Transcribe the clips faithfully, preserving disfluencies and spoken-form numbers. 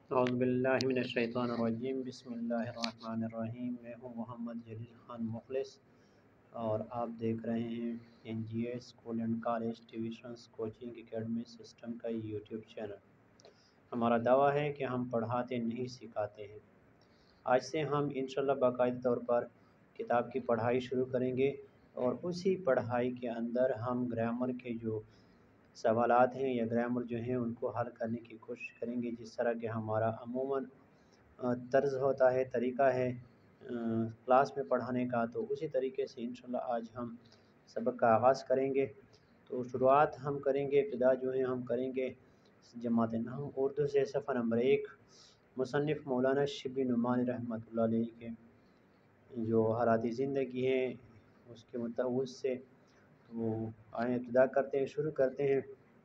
اعوذ باللہ من الشیطان الرجیم، بسم اللہ الرحمن الرحیم۔ میں ہوں محمد جلیل خان مخلص اور آپ دیکھ رہے ہیں N G A school and college tuitions coaching academy system کا یوٹیوب چینل۔ ہمارا دعویٰ ہے کہ ہم پڑھاتے نہیں سکھاتے ہیں۔ آج سے ہم انشاءاللہ باقاعدہ طور پر کتاب کی پڑھائی شروع کریں گے اور اسی پڑھائی کے اندر ہم گرامر کے جو سوالات ہیں یا گرامر جو ہیں ان کو حل کرنے کی کوشش کریں گے، جس طرح کہ ہمارا عموماً طرز ہوتا ہے، طریقہ ہے کلاس میں پڑھانے کا، تو اسی طریقے سے انشاءاللہ آج ہم سبق کا آغاز کریں گے۔ تو شروعات ہم کریں گے، ابتدا جو ہے ہم کریں گے جماعت نحو اردو سے صفحہ نمبر ایک، مصنف مولانا شبلی نعمانی رحمۃ اللہ علیہ کے جو حالات زندگی ہیں اس کے متعوض سے۔ تو آئیں ابتدا کرتے ہیں، شروع کرتے ہیں۔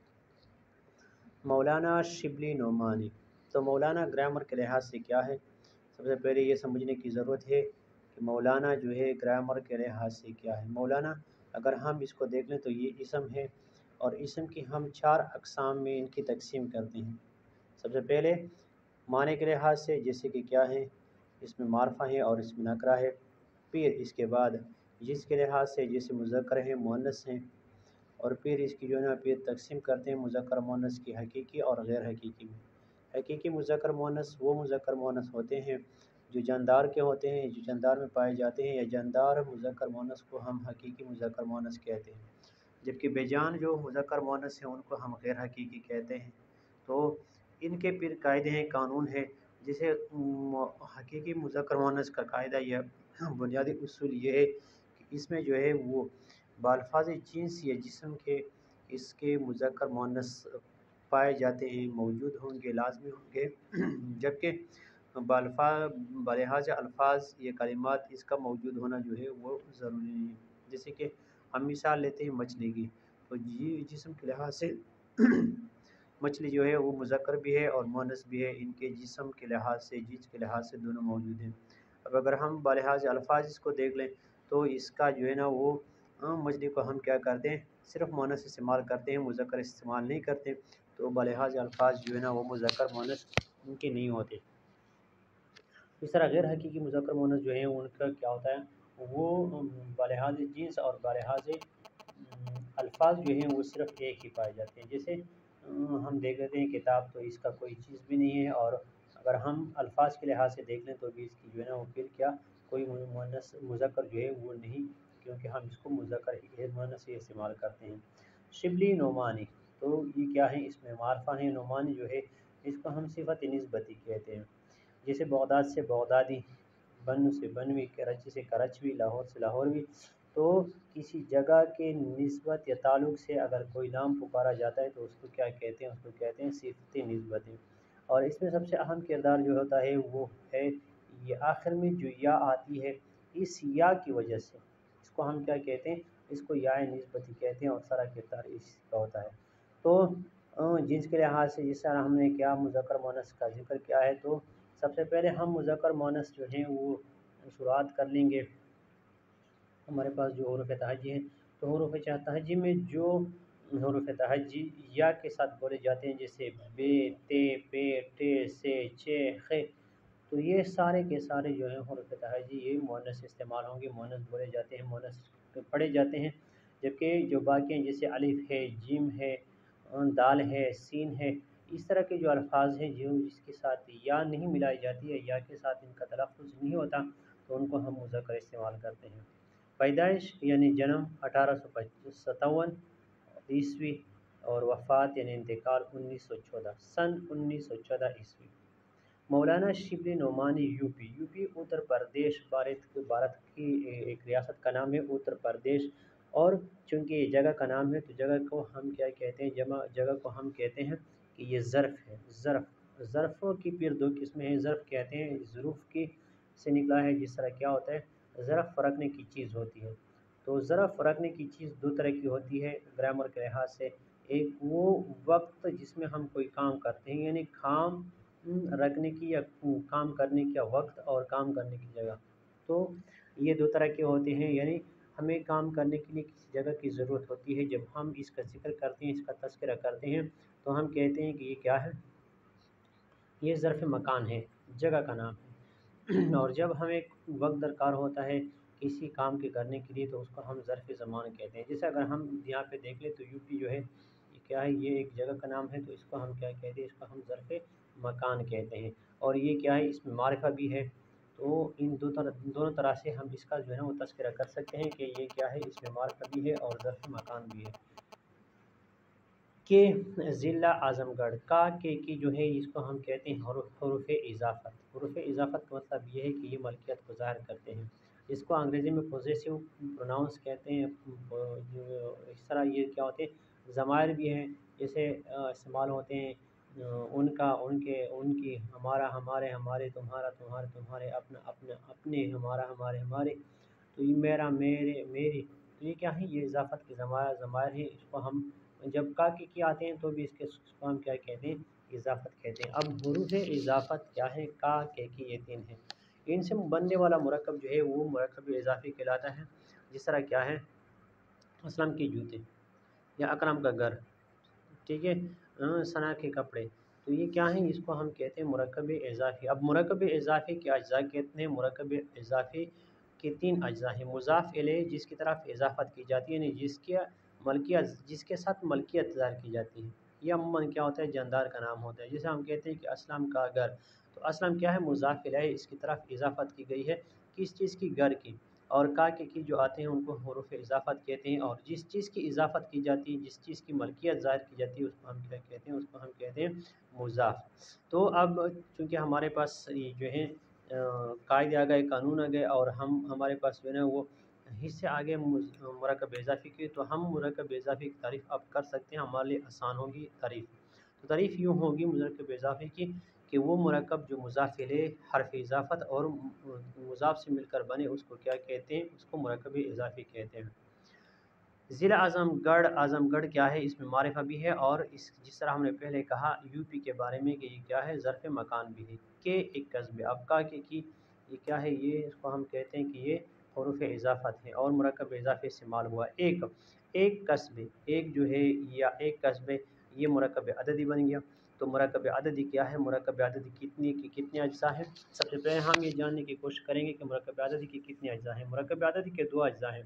مولانا شبلی نعمانی، تو مولانا گرامر کے لحاظ سے کیا ہے؟ سب سے پہلے یہ سمجھنے کی ضرورت ہے کہ مولانا جو ہے گرامر کے لحاظ سے کیا ہے۔ مولانا اگر ہم اس کو دیکھ لیں تو یہ اسم ہے، اور اسم کی ہم چار اقسام میں ان کی تقسیم کرتے ہیں۔ سب سے پہلے معنی کے لحاظ سے، جیسے کہ کیا ہے، اس میں معرفہ ہے اور اس میں نکرہ ہے۔ پھر اس کے بعد جس کے لحاظ سے، جیسے مذکر ہیں، مؤنث ہیں، اور پھر اس کی جو ہے نا پھر تقسیم کرتے ہیں مذکر مؤنث کی حقیقی اور غیر حقیقی میں۔ حقیقی مذکر مؤنث وہ مذکر مؤنث ہوتے ہیں جو جاندار کے ہوتے ہیں، جو جاندار میں پائے جاتے ہیں، یا جاندار مذکر مؤنث کو ہم حقیقی مذکر مؤنث کہتے ہیں، جبکہ بے جان جو مذکر مؤنث ہیں ان کو ہم غیر حقیقی کہتے ہیں۔ تو ان کے پھر قاعدے ہیں، قانون ہے، جسے حقیقی مذکر مؤنث کا قاعدہ یہ بنیادی اصول یہ ہے کہ اس میں جو ہے وہ بالفاظ جنس یا جسم کے اس کے مذکر مؤنث پائے جاتے ہیں، موجود ہوں گے، لازمی ہوں گے، جبکہ بالفاظ بلحاظ الفاظ یہ کلمات اس کا موجود ہونا جو ہے وہ ضروری نہیں ہے۔ جیسے کہ ہم مثال لیتے ہیں مچھلی کی، تو یہ جسم کے لحاظ سے مچھلی جو ہے وہ مذکر بھی ہے اور مؤنث بھی ہے، ان کے جسم کے لحاظ سے، جنس کے لحاظ سے دونوں موجود ہیں۔ اب اگر ہم بلحاظ الفاظ اس کو دیکھ لیں تو اس کا جو ہے نا وہ مچھلی کو ہم کیا کرتے ہیں، صرف مؤنث استعمال کرتے ہیں، مذکر استعمال نہیں کرتے، تو بلحاظ الفاظ جو ہے نا وہ مذکر مؤنث ان کے نہیں ہوتے۔ اس طرح غیر حقیقی مذکر مؤنث جو ہیں ان کا کیا ہوتا ہے، وہ بلحاظ جنس اور بلحاظ الفاظ جو ہیں وہ صرف ایک ہی پائے جاتے ہیں۔ جیسے ہم دیکھ لیتے ہیں کتاب، تو اس کا کوئی چیز بھی نہیں ہے، اور اگر ہم الفاظ کے لحاظ سے دیکھ لیں تو بھی اس کی جو ہے نا وہ پھر کیا کوئی مؤنث مذکر جو ہے وہ نہیں، کیونکہ ہم اس کو مذکر ہی مؤنث ہی استعمال کرتے ہیں۔ شبلی نعمانی، تو یہ کیا ہے، اس میں معرفہ ہے۔ نعمانی جو ہے اس کو ہم صفت نسبتی کہتے ہیں، جیسے بغداد سے بغدادی، بنو سے بنوی، کراچی سے کرچوی، لاہور سے لاہوروی۔ تو کسی جگہ کے نسبت یا تعلق سے اگر کوئی نام پکارا جاتا ہے تو اس کو کیا کہتے ہیں، اس کو کہتے ہیں صفت نسبتی۔ اور اس میں سب سے اہم کردار جو ہوتا ہے وہ ہے یہ آخر میں جو یا آتی ہے، اس یا کی وجہ سے اس کو ہم کیا کہتے ہیں، اس کو یا نسبتی کہتے ہیں، اور سارا کردار اس کا ہوتا ہے۔ تو جنس کے لحاظ سے جس طرح ہم نے کیا مذکر مؤنث کا ذکر کیا ہے، تو سب سے پہلے ہم مذکر مؤنث جو ہیں وہ شروعات کر لیں گے۔ ہمارے پاس جو حروف تہجی ہیں، تو حروف تہجی میں جو حروف تہجی یا کے ساتھ بولے جاتے ہیں، جیسے بے، تے، پے، ٹے، سے، چے، خے، تو یہ سارے کے سارے جو ہیں حروف تہجی یہ مؤنث استعمال ہوں گے، مؤنث بولے جاتے ہیں، مؤنث پڑھے جاتے ہیں۔ جبکہ جو باقی ہیں جیسے الف ہے، جیم ہے، دال ہے، سین ہے، اس طرح کے جو الفاظ ہیں جو اس کے ساتھ یا نہیں ملائی جاتی ہے، یا کے ساتھ ان کا تلفظ نہیں ہوتا، تو ان کو ہم مذکر استعمال کرتے ہیں۔ پیدائش یعنی جنم اٹھارہ سو ستاون عیسوی، اور وفات یعنی انتقال انیس سو چودہ سن انیس سو چودہ عیسوی۔ Maulana Shibli Nomani U P U P Uttar Pradesh Bharat Bharat کی ایک ریاست کا نام ہے اتر پردیش، اور چونکہ یہ جگہ کا نام ہے تو جگہ کو ہم کیا کہتے ہیں، جمع جگہ کو ہم کہتے ہیں کہ یہ ظرف ہے۔ ظرف ظرفوں کی پھر دو قسمیں ہیں، ظرف کہتے ہیں ظروف کی سے نکلا ہے، جس طرح کیا ہوتا ہے ظرف رکھنے کی چیز ہوتی ہے۔ تو ظرف رکھنے کی چیز دو طرح کی ہوتی ہے گرامر کے لحاظ سے، ایک وہ وقت جس میں ہم کوئی کام کرتے ہیں، یعنی کام رکھنے کی یا کام کرنے کا وقت اور کام کرنے کی جگہ، تو یہ دو طرح کے ہوتے ہیں۔ یعنی ہمیں کام کرنے کے لیے کسی جگہ کی ضرورت ہوتی ہے، جب ہم اس کا ذکر کرتے ہیں، اس کا تذکرہ کرتے ہیں، تو ہم کہتے ہیں کہ یہ کیا ہے، یہ ظرف مکان ہے، جگہ کا نام ہے اور جب ہمیں وقت درکار ہوتا ہے کسی کام کے کرنے کے لیے تو اس کو ہم ظرف زمان کہتے ہیں۔ جیسے اگر ہم یہاں پہ دیکھ لیں تو یو پی جو ہے یہ کیا ہے، یہ ایک جگہ کا نام ہے، تو اس کو ہم کیا کہتے ہیں، اس کو ہم ظرف مکان کہتے ہیں۔ اور یہ کیا ہے، اس میں معرفہ بھی ہے، تو ان دو طرح دونوں طرح سے ہم اس کا جو ہے وہ تذکرہ کر سکتے ہیں کہ یہ کیا ہے، اس میں معرفہ بھی ہے اور ظرف مکان بھی ہے۔ کہ ضلع اعظم گڑھ کا کے کی جو ہے اس کو ہم کہتے ہیں حروف حروف اضافت۔ حروف اضافت کا مطلب یہ ہے کہ یہ ملکیت کو ظاہر کرتے ہیں، اس کو انگریزی میں پوزیسو پروناؤنس کہتے ہیں۔ اس طرح یہ کیا ہوتے ہیں، ضمائر بھی ہیں، جیسے استعمال ہوتے ہیں ان کا، ان کے، ان کی، ہمارا ہمارے، ہمارے تمہارا تمہارے تمہارے، اپنا اپنا اپنے، ہمارا ہمارے ہمارے، تو یہ میرا میرے میری، تو یہ کیا ہے، یہ اضافت کے ضمائر ضمائر ہیں۔ اس کو ہم جب کا کے کی آتے ہیں تو بھی اس کے اس کو ہم کیا کہتے ہیں، اضافت کہتے ہیں۔ اب حروف اضافت کیا ہے، کا کے کی یہ تین ہیں، ان سے بننے والا مرکب جو ہے وہ مرکب اضافی کہلاتا ہے۔ جس طرح کیا ہے، اسلم کے جوتے یا اکرم کا گھر، ٹھیک ہے، ثنا کے کپڑے، تو یہ کیا ہیں، اس کو ہم کہتے ہیں مرکب اضافی۔ اب مرکب اضافی کے اجزاء کہتے ہیں، مرکب اضافی کے تین اجزاء ہیں، مضاف الیہ جس کی طرف اضافت کی جاتی ہے، یعنی جس کے ملکیت، جس کے ساتھ ملکیت ظاہر کی جاتی ہے، یہ عموماً کیا ہوتا ہے، جاندار کا نام ہوتا ہے۔ جیسے ہم کہتے ہیں کہ اسلم کا گھر، تو اسلم کیا ہے، مضاف الیہ، اس کی طرف اضافت کی گئی ہے، کس چیز کی، گھر کی۔ اور کا کے کی جو آتے ہیں ان کو حروف اضافت کہتے ہیں، اور جس چیز کی اضافت کی جاتی ہے، جس چیز کی ملکیت ظاہر کی جاتی ہے، اس کو ہم کیا کہتے ہیں، اس کو ہم کہتے ہیں مضاف۔ تو اب چونکہ ہمارے پاس یہ جو ہے قاعدے آ گئے، قانون آ گئے، اور ہم ہمارے پاس جو ہے نا وہ حصے آگے مرکب اضافی کے، تو ہم مرکب اضافی کی تعریف اب کر سکتے ہیں، ہمارے لیے آسان ہوگی تعریف۔ تو تعریف یوں ہوگی مرکب اضافی کی کہ وہ مرکب جو مضاف الیہ، حرف اضافت اور مضاف سے مل کر بنے، اس کو کیا کہتے ہیں، اس کو مرکب اضافی کہتے ہیں۔ ضلع اعظم گڑھ، اعظم گڑھ کیا ہے، اس میں معرفہ بھی ہے، اور اس جس طرح ہم نے پہلے کہا یو پی کے بارے میں کہ یہ کیا ہے، ظرف مکان بھی ہے، کہ ایک قصبے، اب کا کے کی یہ کیا ہے، یہ اس کو ہم کہتے ہیں کہ یہ حروف اضافت ہے اور مرکب اضافی استعمال ہوا۔ ایک ایک قصبے، ایک جو ہے یا ایک قصبے، یہ مرکب عددی بن گیا۔ تو مرکب عددی کیا ہے، مرکب عددی کتنی کی کتنے اجزاء ہیں، سب سے پہلے ہم یہ جاننے کی کوشش کریں گے کہ مرکب عددی کی کتنے اجزاء ہیں۔ مرکب عددی کے دو اجزاء ہیں،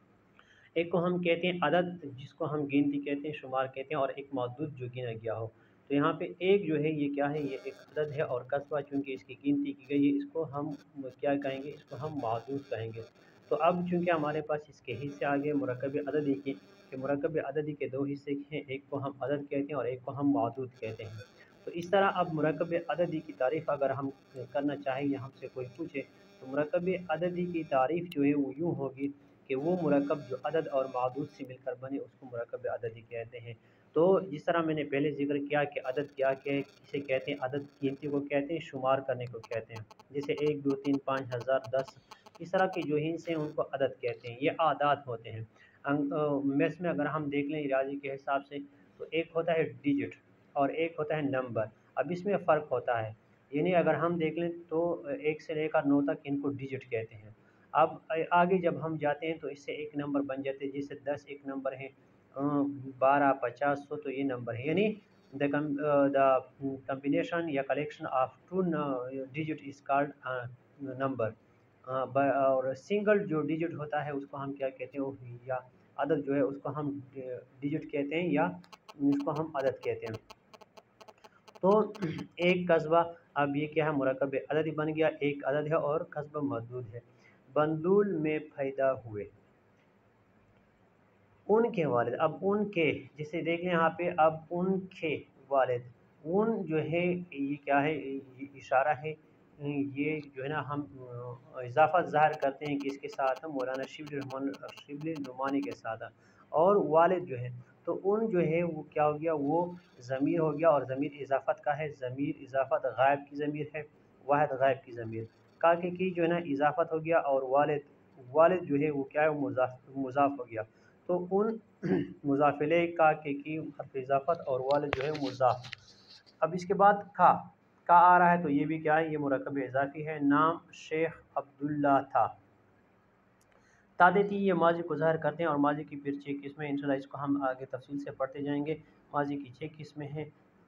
ایک کو ہم کہتے ہیں عدد جس کو ہم گنتی کہتے ہیں، شمار کہتے ہیں، اور ایک معدود جو گنا گیا ہو۔ تو یہاں پہ ایک جو ہے یہ کیا ہے، یہ ایک عدد ہے، اور قصبہ چونکہ اس کی گنتی کی گئی ہے، اس کو ہم کیا کہیں گے، اس کو ہم معدود کہیں گے۔ تو اب چونکہ ہمارے پاس اس کے حصے آگے مرکب عددی کے، کہ مرکب عددی کے دو حصے ہیں، ایک کو ہم عدد کہتے ہیں اور ایک کو ہم معدود کہتے ہیں۔ تو اس طرح اب مرکب عددی کی تعریف اگر ہم کرنا چاہیں یا ہم سے کوئی پوچھے تو مرکب عددی کی تعریف جو ہے وہ یوں ہوگی کہ وہ مرکب جو عدد اور معدود سے مل کر بنے اس کو مرکب عددی کہتے ہیں۔ تو جس طرح میں نے پہلے ذکر کیا کہ عدد کیا کہ کسے کہتے ہیں، عدد گنتی کو کہتے ہیں، شمار کرنے کو کہتے ہیں، جیسے ایک دو تین پانچ ہزار دس، اس طرح کے جو ہنس ہیں ان کو عدد کہتے ہیں، یہ اعداد ہوتے ہیں۔ میتھ میں اگر ہم دیکھ لیں ریاضی کے حساب سے تو ایک ہوتا ہے ڈیجٹ اور ایک ہوتا ہے نمبر، اب اس میں فرق ہوتا ہے، یعنی اگر ہم دیکھ لیں تو ایک سے لے کر نو تک ان کو ڈیجٹ کہتے ہیں۔ اب آگے جب ہم جاتے ہیں تو اس سے ایک نمبر بن جاتے ہیں، جیسے دس ایک نمبر ہے، بارہ پچاس سو تو یہ نمبر ہے، یعنی دا دا کمبینیشن یا collection of two digit is called number, اور سنگل جو ڈیجٹ ہوتا ہے اس کو ہم کیا کہتے ہیں، یا عدد جو ہے اس کو ہم ڈیجٹ کہتے ہیں یا اس کو ہم عدد کہتے ہیں۔ تو ایک قصبہ، اب یہ کیا ہے، مرکب عددی بن گیا، ایک عدد ہے اور قصبہ محدود ہے۔ بندول میں پیدا ہوئے، ان کے والد، اب ان کے، جسے دیکھ لیں یہاں پہ، اب ان کے والد، ان جو ہے یہ کیا ہے، یہ اشارہ ہے، یہ جو ہے نا ہم اضافت ظاہر کرتے ہیں کس کے ساتھ، مولانا شبلی رحمان شبلی نعمانی کے ساتھ، اور والد جو ہے تو ان جو ہے وہ کیا ہو گیا، وہ ضمیر ہو گیا، اور ضمیر اضافت کا ہے، ضمیر اضافت غائب کی ضمیر ہے، واحد غائب کی ضمیر، کا کے کی جو ہے نا اضافت ہو گیا، اور والد والد جو ہے وہ کیا ہے، وہ مضاف مضاف ہو گیا۔ تو ان مضاف الیہ، کا کے کی حرف اضافت، اور والد جو ہے مضاف۔ اب اس کے بعد کا کا آ رہا ہے تو یہ بھی کیا ہے، یہ مرکب اضافی ہے۔ نام شیخ عبداللہ تھا، تا دیتی یہ ماضی کو ظاہر کرتے ہیں، اور ماضی کی پھر چھ قسمیں، انشاءاللہ اس کو ہم آگے تفصیل سے پڑھتے جائیں گے۔ ماضی کی چھ قسمیں ہیں،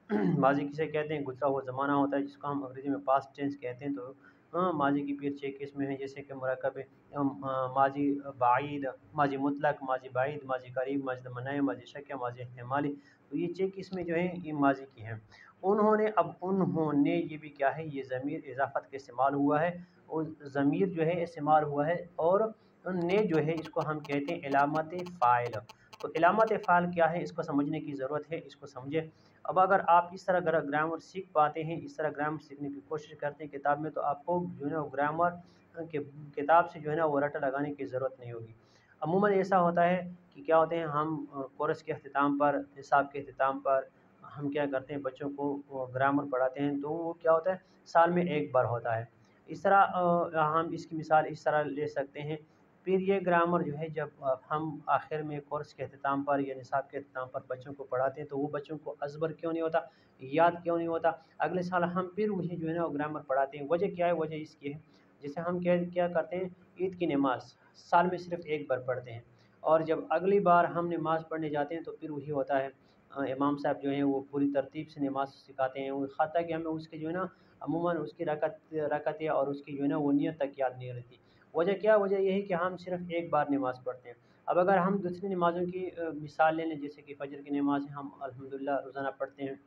माजी किसे कहते हैं? गुज़रा हुआ ज़माना होता है जिसको हम अंग्रेज़ी में पास्ट टेंस कहते हैं। तो अ, माजी की फिर छह किस्में हैं, जैसे कि मुरक्कब अम, अ, माजी बाईद, माजी मुतलक, माजी बाईद, माजी करीब, माजी तमन्नाई, माजी शक्य, माजी इह्तिमाली। तो ये छह किस्में जो हैं ये माजी की हैं। उन्होंने, अब उन्होंने ये भी क्या है, ये ज़मीर इज़ाफ़त का इस्तेमाल हुआ है और ज़मीर जो है इस्तेमाल हुआ है, और ने जो है इसको हम कहते हैं इलामत फ़ाइल। तो इलामत फ़ाइल क्या है, इसको समझने की ज़रूरत है, इसको समझें। अब अगर आप इस तरह ग्रा ग्रामर सीख पाते हैं, इस तरह ग्रामर सीखने की कोशिश करते हैं किताब में, तो आपको जो है ना वो ग्रामर के किताब से जो है ना वो रट्टा लगाने की ज़रूरत नहीं होगी। अमूमन ऐसा होता है कि क्या होते हैं, हम अ, कोर्स के अख्तिताम पर, हिसाब के अख्तिताम पर हम क्या करते हैं, बच्चों को वो ग्रामर पढ़ाते हैं, तो वो क्या होता है, साल में एक बार होता है। इस तरह अ, हम इसकी मिसाल इस तरह ले सकते हैं। फिर ये ग्रामर जो है, जब अ, हम आखिर में कोर्स के अख्तिताम पर या निसाब के अख्तिताम पर बच्चों को पढ़ाते हैं, तो वो बच्चों को अज़बर क्यों नहीं होता, याद क्यों नहीं होता? अगले साल हम फिर वही जो है ना वो ग्रामर पढ़ाते हैं। वजह क्या है? वजह इसकी है, जैसे हम क्या क्या करते हैं, ईद की नमाज़ साल में सिर्फ़ एक बार पढ़ते हैं, और जब अगली बार हम नमाज़ पढ़ने जाते हैं तो फिर वही होता है, अ, इमाम साहब जो हैं वो पूरी तरतीब से नमाज़ सिखाते हैं, वो खाता कि हमें उसके जो है ना अमूमन उसकी रकत रकतें और उसकी जो है ना वो नियत तक याद नहीं रहती। वजह क्या? वजह ये है कि हम सिर्फ़ एक बार नमाज़ पढ़ते हैं। अब अगर हम दूसरी नमाज़ों की अ, मिसाल ले लें, जैसे कि फ़जर की नमाज़ हम अल्हम्दुलिल्लाह रोज़ाना पढ़ते हैं,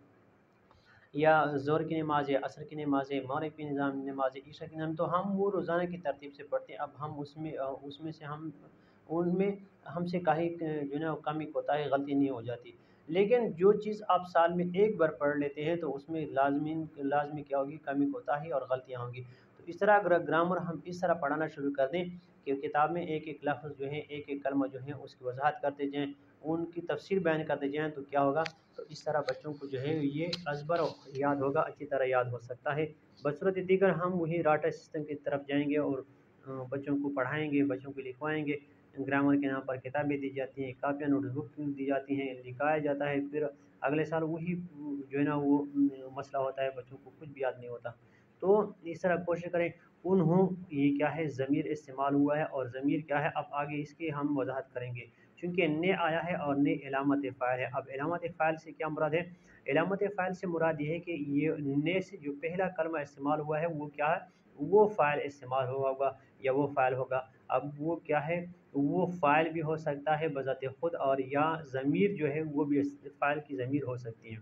या ज़ोहर की नमाज़ है, असर की नमाज़ है, मग़रिब की निज़ाम नमाज़ है, ईशा की नमाज़, तो हम वो रोज़ाना की तरतीब से पढ़ते हैं। अब हम उसमें अ, उसमें से हम उनमें हमसे काहे क जो है ना कमी कोताही गलती नहीं हो जाती। लेकिन जो चीज़ आप साल में एक बार पढ़ लेते हैं, तो उसमें लाज़मिन लाज़मी क्या होगी, कमी कोताही और गलतियाँ होंगी। तो इस तरह अगर ग्रामर हम इस तरह पढ़ाना शुरू कर दें कि किताब में एक-एक लफ़्ज़ जो है, एक-एक कलमा जो है उसकी वज़ाहत करते जाएँ, उनकी तफ़सीर बयान करते जाएँ, तो क्या होगा, तो इस तरह बच्चों को जो है ये अज़बर याद होगा, अच्छी तरह याद हो सकता है। बसूरत दीगर हम वही राटा सिस्टम की तरफ जाएँगे और अ, बच्चों को पढ़ाएँगे, बच्चों को लिखवाएँगे। ग्रामर के नाम पर किताबें दी जाती हैं, कापियाँ नोटबुक दी जाती हैं, लिखाया जाता है, फिर अगले साल वही जो है ना वो उम, मसला होता है, बच्चों को कुछ भी याद नहीं होता। तो इस तरह कोशिश करें। उन्हों, ये क्या है, ज़मीर इस्तेमाल हुआ है, और ज़मीर क्या है, अब आगे इसकी हम वज़ाहत करेंगे। चूँकि ने आया है और ने इलामत फ़ाइल है। अब इलामत फ़ाइल से क्या मुराद है? इलामत फ़ाइल से मुराद ये है कि ये ने से जो पहला कलमा इस्तेमाल हुआ है वो क्या है? वो फ़ाइल इस्तेमाल हुआ होगा, या वो फ़ाइल होगा। अब वो क्या है? वो फ़ाइल भी हो सकता है बज़ाते खुद, और या ज़मीर जो है वो भी इस फ़ाइल की ज़मीर हो सकती है।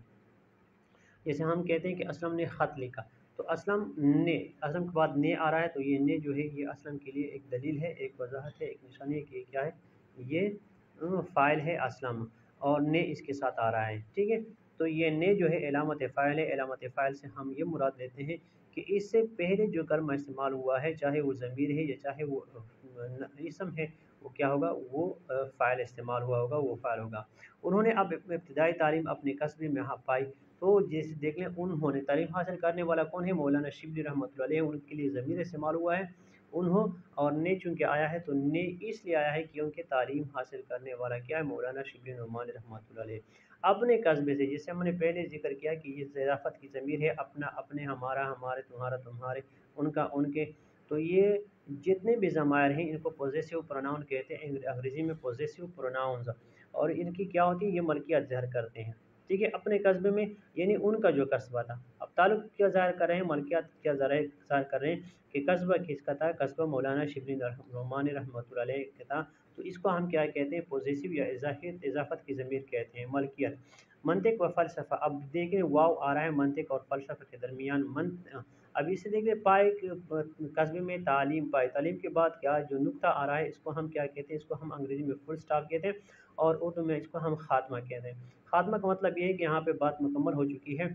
जैसे हम कहते हैं कि असलम ने ख़त लिखा, तो असलम ने, असलम के बाद ने आ रहा है, तो ये ने जो है ये असलम के लिए एक दलील है, एक वजाहत है, एक निशानी है कि ये क्या है, ये अ, फ़ाइल है असलम, और ने इसके साथ आ रहा है, ठीक है। तो ये ने जो है इलामत फ़ाइल है। इलामत फ़ाइल से हम ये मुराद लेते हैं कि इससे पहले जो कलमा इस्तेमाल हुआ है, चाहे वो ज़मीर है या चाहे वो अ, न इसम है, वो क्या होगा, वो अ, फ़ाइल इस्तेमाल हुआ होगा, वो फ़ाइल होगा। उन्होंने अब इब्तिदाई तालीम अपने कस्बे में हाँ पाई, तो जैसे देख लें, उन्होंने तालीम हासिल करने वाला कौन है? मौलाना शिबली रहमतुल्लाह अलैह, उनके लिए ज़मीर इस्तेमाल हुआ है उन्हों, और ने चूँकि आया है, तो ने इसलिए आया है क्योंकि तालीम हासिल करने वाला क्या है? मौलाना शिबली नोमानी रहमतुल्लाह अलैह। अपने कस्बे से, जैसे हमने पहले ज़िक्र किया कि ये ज़राफ़त की ज़मीर है, अपना, अपने, हमारा, हमारे, तुम्हारा, तुम्हारे, उनका, उनके। तो ये जितने भी ज़मायर हैं इनको पॉज़ेसिव प्रोनाउन कहते हैं, अंग्रेज़ी में पॉज़ेसिव प्रोनाउन्स, और इनकी क्या होती है, ये मलकियत ज़ाहिर करते हैं, ठीक है, अपने कस्बे में, यानी उनका जो कस्बा था। अब ताल्लुक़ क्या ज़ाहिर कर रहे हैं, मलकियत क्या ज़ाहिर ज़ाहिर कर रहे हैं कि कस्बा किसका था? कस्बा मौलाना शिबली नोमानी रहमतुल्लाह अलैह का था। तो इसको हम क्या कहते हैं? पॉज़ेसिव या इज़ाफ़ियत इज़ाफ़त की ज़मीर कहते हैं, मलकियत। मंतिक व फ़लसफ़ा, अब देखें वाव आ रहा है मंतिक और फ़लसफ़ा के दरमियान, मन अब इसे देखिए, पाए कस्बे में तालीम पाए, तालीम के बाद क्या जो नुक्ता आ रहा है, इसको हम क्या कहते हैं? इसको हम अंग्रेज़ी में फुल स्टॉप कहते हैं, और उर्दू में इसको हम ख़ात्मा कहते हैं। ख़ात्मा का मतलब ये है कि यहाँ पे बात मुकम्मल हो चुकी है।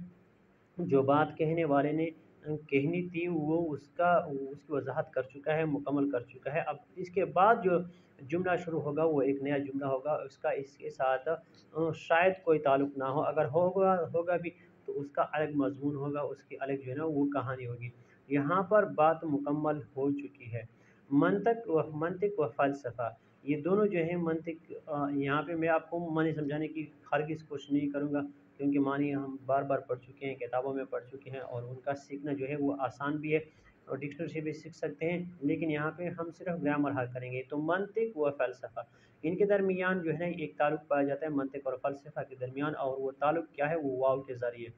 जो बात कहने वाले ने अ, कहनी थी, वो उसका उसकी वज़ाहत कर चुका है, मुकम्मल कर चुका है। अब इसके बाद जो जुमला शुरू होगा वो एक नया जुमला होगा, उसका इसके साथ अ, शायद कोई ताल्लुक़ ना हो, अगर होगा होगा भी तो उसका अलग मज़मून होगा, उसकी अलग जो है ना वो कहानी होगी। यहाँ पर बात मुकम्मल हो चुकी है। मंतक व मंतिक व फ़लसफ़ा, ये दोनों जो हैं मंतिक, अ, यहाँ पे मैं आपको मानी समझाने की हरगिज़ कोशिश नहीं करूँगा, क्योंकि मानी हम बार-बार पढ़ चुके हैं, किताबों में पढ़ चुके हैं, और उनका सीखना जो है वो आसान भी है, और डिक्शनरी से भी सीख सकते हैं, लेकिन यहाँ पे हम सिर्फ़ ग्रामर हल करेंगे। तो मंतिक व फ़लसफ़ा, इनके दरमियान जो है ना एक ताल्लुक़ पाया जाता है, मंतिक और फ़लसफ़ा के दरमियान, और वो ताल्लुक़ क्या है? वो वाव के ज़रिए।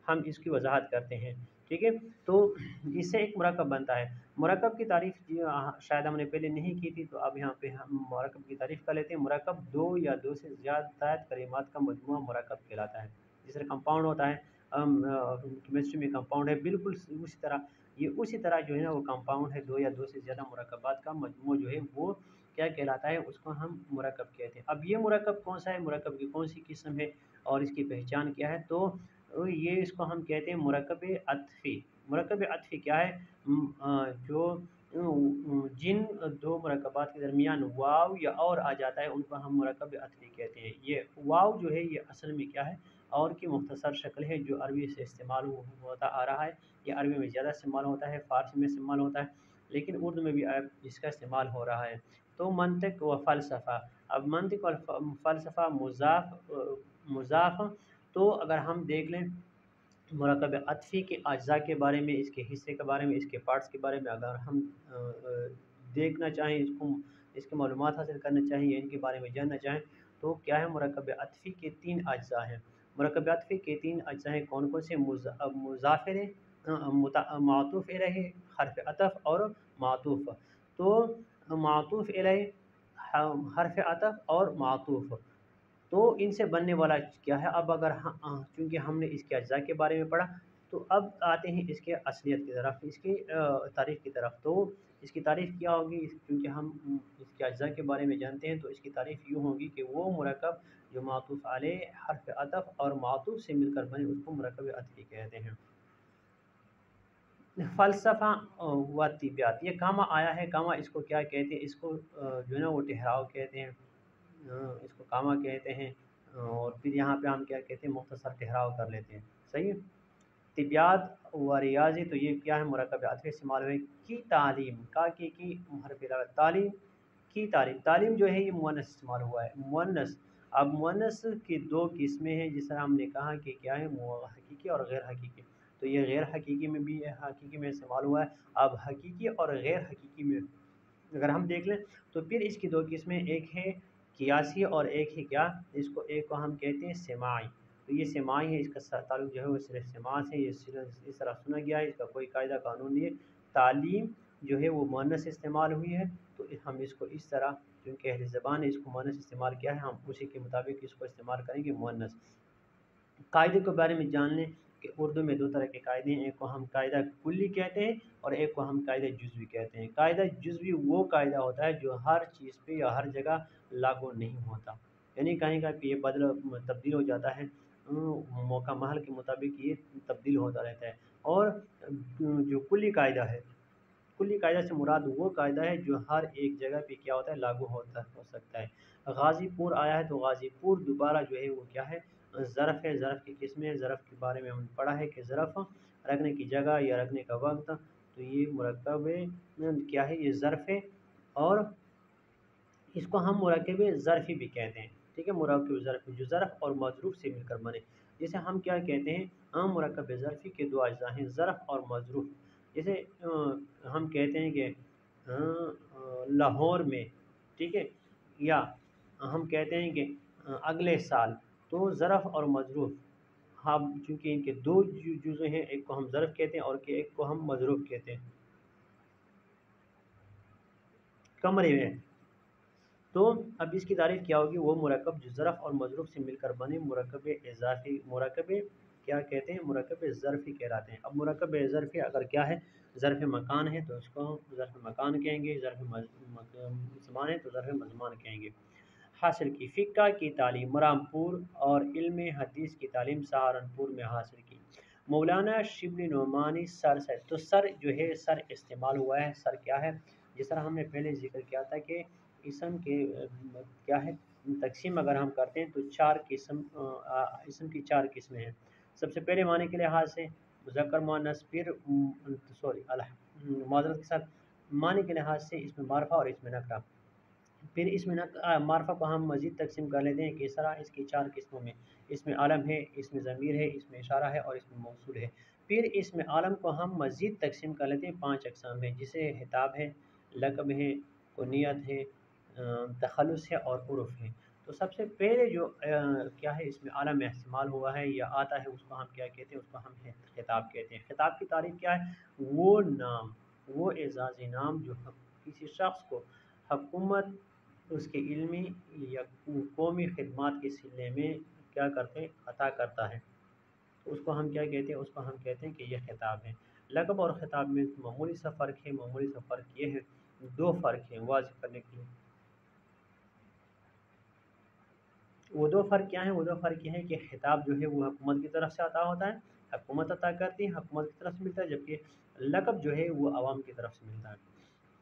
ہم اس کی وضاحت کرتے ہیں، ٹھیک ہے۔ تو اس سے ایک مرکب بنتا ہے۔ مرکب کی تعریف شاید ہم نے پہلے نہیں کی تھی، تو اب یہاں پہ ہم مرکب کی تعریف کر لیتے ہیں۔ مرکب دو یا دو سے زیادہ کلمات کا مجموعہ مرکب کہلاتا ہے۔ جس طرح کمپاؤنڈ ہوتا ہے، کیمسٹری میں کمپاؤنڈ ہے، بالکل اسی طرح یہ اسی طرح جو ہے نا وہ کمپاؤنڈ ہے، دو یا دو سے زیادہ مرکبات کا مجموعہ جو ہے وہ کیا کہلاتا ہے، اس کو ہم مرکب کہتے ہیں۔ اب یہ مرکب کون سا ہے، مرکب کی کون سی قسم ہے اور اس کی پہچان کیا ہے، تو یہ اس کو ہم کہتے ہیں مرکب عطفی۔ مرکب عطفی کیا ہے، جو جن دو مرکبات کے درمیان واو یا اور آ جاتا ہے ان کو ہم مرکب عطفی کہتے ہیں۔ یہ واو جو ہے یہ اصل میں کیا ہے، اور کی مختصر شکل ہے جو عربی سے استعمال ہوتا آ رہا ہے۔ یہ عربی میں زیادہ استعمال ہوتا ہے، فارسی میں استعمال ہوتا ہے، لیکن اردو میں بھی اس کا استعمال ہو رہا ہے۔ تو منطق و فلسفہ، اب منطق اور فلسفہ مضاف مضاف تو اگر ہم دیکھ لیں مرکب عطفی کے اجزاء کے بارے میں، اس کے حصے کے بارے میں، اس کے پارٹس کے بارے میں اگر ہم دیکھنا چاہیں، اس کو اس کے معلومات حاصل کرنا چاہیں یا ان کے بارے میں جاننا چاہیں، تو کیا ہے، مرکب عطفی کے تین اجزاء ہیں۔ مرکب عطفی کے تین اجزاء ہیں، کون کون سے، مضاف الیہ، معطوف الیہ، حرف عطف اور معطوف۔ تو معطوف الیہ، حرف عطف اور معطوف، تو ان سے بننے والا کیا ہے۔ اب اگر چونکہ ہم نے اس کے اجزاء کے بارے میں پڑھا، تو اب آتے ہیں اس کے اصلیت کی طرف، اس کی تعریف کی طرف۔ تو اس کی تعریف کیا ہوگی، کیونکہ ہم اس کے اجزاء کے بارے میں جانتے ہیں، تو اس کی تعریف یوں ہوگی کہ وہ مرکب جو معطوف علیہ، حرف عطف اور معطوف سے مل کر بنے اس کو مرکب عطفی کہتے ہیں۔ فلسفہ و طبیعت، یہ کاما آیا ہے، کاما اس کو کیا کہتے ہیں، اس کو جو ہے نا وہ ٹھہراؤ کہتے ہیں، اس کو کاما کہتے ہیں، اور پھر یہاں پہ ہم کیا کہتے ہیں، مختصر ٹھہراؤ کر لیتے ہیں، صحیح ہے۔ طبیعت و ریاضی، تو یہ کیا ہے، مرکب عطفی استعمال ہوئے۔ کی تعلیم، کا کی کی حرف عطف، تعلیم کی تعلیم، تعلیم جو ہے یہ مؤنث استعمال ہوا ہے، مؤنث۔ اب مؤنث کی دو قسمیں ہیں، جس طرح ہم نے کہا کہ کیا ہے، حقیقی اور غیر حقیقی، تو یہ غیر حقیقی میں بھی حقیقی میں استعمال ہوا ہے۔ اب حقیقی اور غیر حقیقی میں اگر ہم دیکھ لیں تو پھر اس کی دو قسمیں، ایک ہے قیاسی اور ایک ہے کیا، اس کو ایک کو ہم کہتے ہیں سماعی۔ تو یہ سماعی ہے، اس کا تعلق جو ہے وہ صرف سماع سے، یہ صرف اس طرح سنا گیا ہے، اس کا کوئی قاعدہ قانون نہیں ہے۔ تعلیم جو ہے وہ مؤنث استعمال ہوئی ہے، تو ہم اس کو اس طرح، کیونکہ اہل زبان نے اس کو مؤنث استعمال کیا ہے، ہم اسی کے مطابق اس کو استعمال کریں گے، مؤنث۔ قاعدے کے بارے میں جان لیں کہ اردو میں دو طرح کے قاعدے ہیں، ایک کو ہم قاعدہ کلی کہتے ہیں اور ایک کو ہم قاعدہ جزوی کہتے ہیں۔ قاعدہ جزوی وہ قاعدہ ہوتا ہے جو ہر چیز پہ یا ہر جگہ لاگو نہیں ہوتا، یعنی کہیں کا کہ یہ بدل تبدیل ہو جاتا ہے، موقع محل کے مطابق یہ تبدیل ہوتا رہتا ہے۔ اور جو کلی قاعدہ ہے، کلی قاعدہ سے مراد وہ قاعدہ ہے جو ہر ایک جگہ پہ کیا ہوتا ہے، لاگو ہوتا ہو سکتا ہے۔ غازی پور آیا ہے، تو غازی پور دوبارہ جو ہے وہ کیا ہے، ظرف ہے، ظرف کی قسمیں، ظرف کے بارے میں ہم نے پڑھا ہے کہ ظرف رکھنے کی جگہ یا رکھنے کا وقت، تو یہ مرکب کیا ہے، یہ ظرف ہے، اور اس کو ہم مرکب ظرفی بھی کہتے ہیں، ٹھیک ہے، مرکب ظرفی جو ظرف اور مظروف سے مل کر بنے، جیسے ہم کیا کہتے ہیں، ہم مرکب ظرفی کے دو اجزاء ہیں، ظرف اور مظروف۔ جیسے ہم کہتے ہیں کہ لاہور میں، ٹھیک ہے، یا ہم کہتے ہیں کہ اگلے سال، تو ظرف اور مظروف، ہم چونکہ ان کے دو جزء ہیں، ایک کو ہم ظرف کہتے ہیں اور ایک کو ہم مظروف کہتے ہیں۔ کمرے میں، تو اب اس کی تعریف کیا ہوگی، وہ مرکب جو ظرف اور مظروف سے مل کر بنے، مرکب اضافی، مرکب کیا کہتے ہیں، مرکب ظرفی کہلاتے ہیں۔ اب مرکب ظرفی اگر کیا ہے، ظرف مکان ہے تو اس کو ظرف مکان کہیں گے، ظرف زمان ہے تو ظرف مزمان کہیں گے۔ حاصل کی، فقہ کی تعلیم رامپور اور علم حدیث کی تعلیم سہارنپور میں حاصل کی۔ مولانا شبلی نعمانی سر سے، تو سر جو ہے، سر استعمال ہوا ہے، سر کیا ہے، جس طرح ہم نے پہلے ذکر کیا تھا کہ اسم کے کیا ہے، تقسیم اگر ہم کرتے ہیں تو چار قسم، اسم کی چار قسمیں ہیں۔ سب سے پہلے معنی کے لحاظ سے مذکر مؤنث، پھر سوری معذرت کے ساتھ معنی کے لحاظ سے اس میں معرفہ اور اس میں نکرہ، پھر اس میں معرفہ کو ہم مزید تقسیم کر لیتے ہیں کہ اس طرح اس کی چار قسموں میں، اس میں عالم ہے، اس میں ضمیر ہے، اس میں اشارہ ہے اور اس میں موصول ہے۔ پھر اس میں عالم کو ہم مزید تقسیم کر لیتے ہیں پانچ اقسام میں، جسے خطاب ہے، لقب ہے، کنیت ہے، تخلص ہے اور عرف ہے۔ تو تو سب سے پہلے جو کیا ہے اس میں عالم استعمال ہوا ہے یا آتا ہے اس کو ہم کیا کہتے ہیں، اس کو ہم خطاب کہتے ہیں۔ خطاب کی تعریف کیا ہے؟ وہ نام، وہ اعزازی نام جو کسی شخص کو حکومت اس کے علمی یا قومی خدمات کے سلسلے میں کیا کرتے ہیں، عطا کرتا ہے، تو اس کو ہم کیا کہتے ہیں، اس کو ہم کہتے ہیں کہ یہ خطاب ہے۔ لقب اور خطاب میں معمولی سا فرق ہے، معمولی سا فرق یہ ہے، دو فرق ہیں واضح کرنے کے لیے۔ وہ دو فرق کیا ہیں؟ وہ دو فرق یہ ہے کہ خطاب جو ہے وہ حکومت کی طرف سے عطا ہوتا ہے، حکومت عطا کرتی ہے، حکومت کی طرف سے ملتا ہے، جبکہ لقب جو ہے وہ عوام کی طرف سے ملتا ہے۔